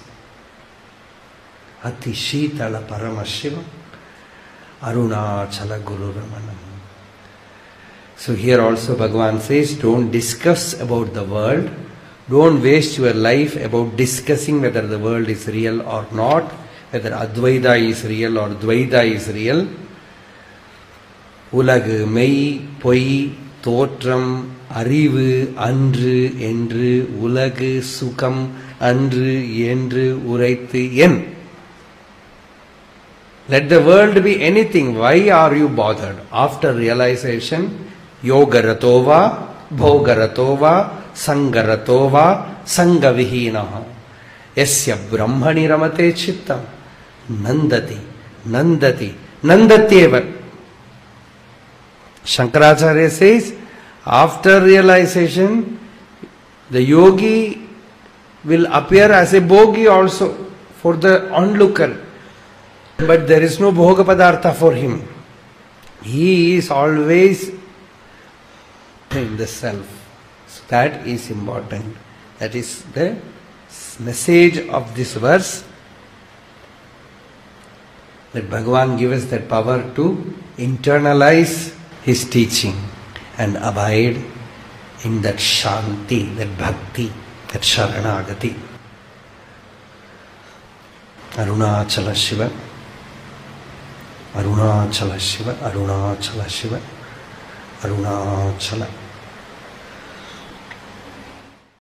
Ati Shitala Paramashivam, Arunachala Guru Ramanam. So here also Bhagavan says, don't discuss about the world. Don't waste your life about discussing whether the world is real or not, whether Advaita is real or Dvaita is real. Ulagu, mei, poi, totram, arivu, andru, endru, ulagu, sukam, andru, yendru, uraitu, yen. Let the world be anything. Why are you bothered? After realization, yogaratova, bhogaratova, sangaratova, sangavihinaha. Yasya brahmani ramate chittam. Nandati, nandati, nandatyeva. Shankaracharya says, after realization, the yogi will appear as a bhogi also for the onlooker. But there is no bhoga padartha for him. He is always in the self. So that is important. That is the message of this verse. That Bhagavan gives us that power to internalize his teaching and abide in that Shanti, that Bhakti, that Sharanagati. Arunachala Shiva, Arunachala Shiva, Arunachala Shiva, Arunachala.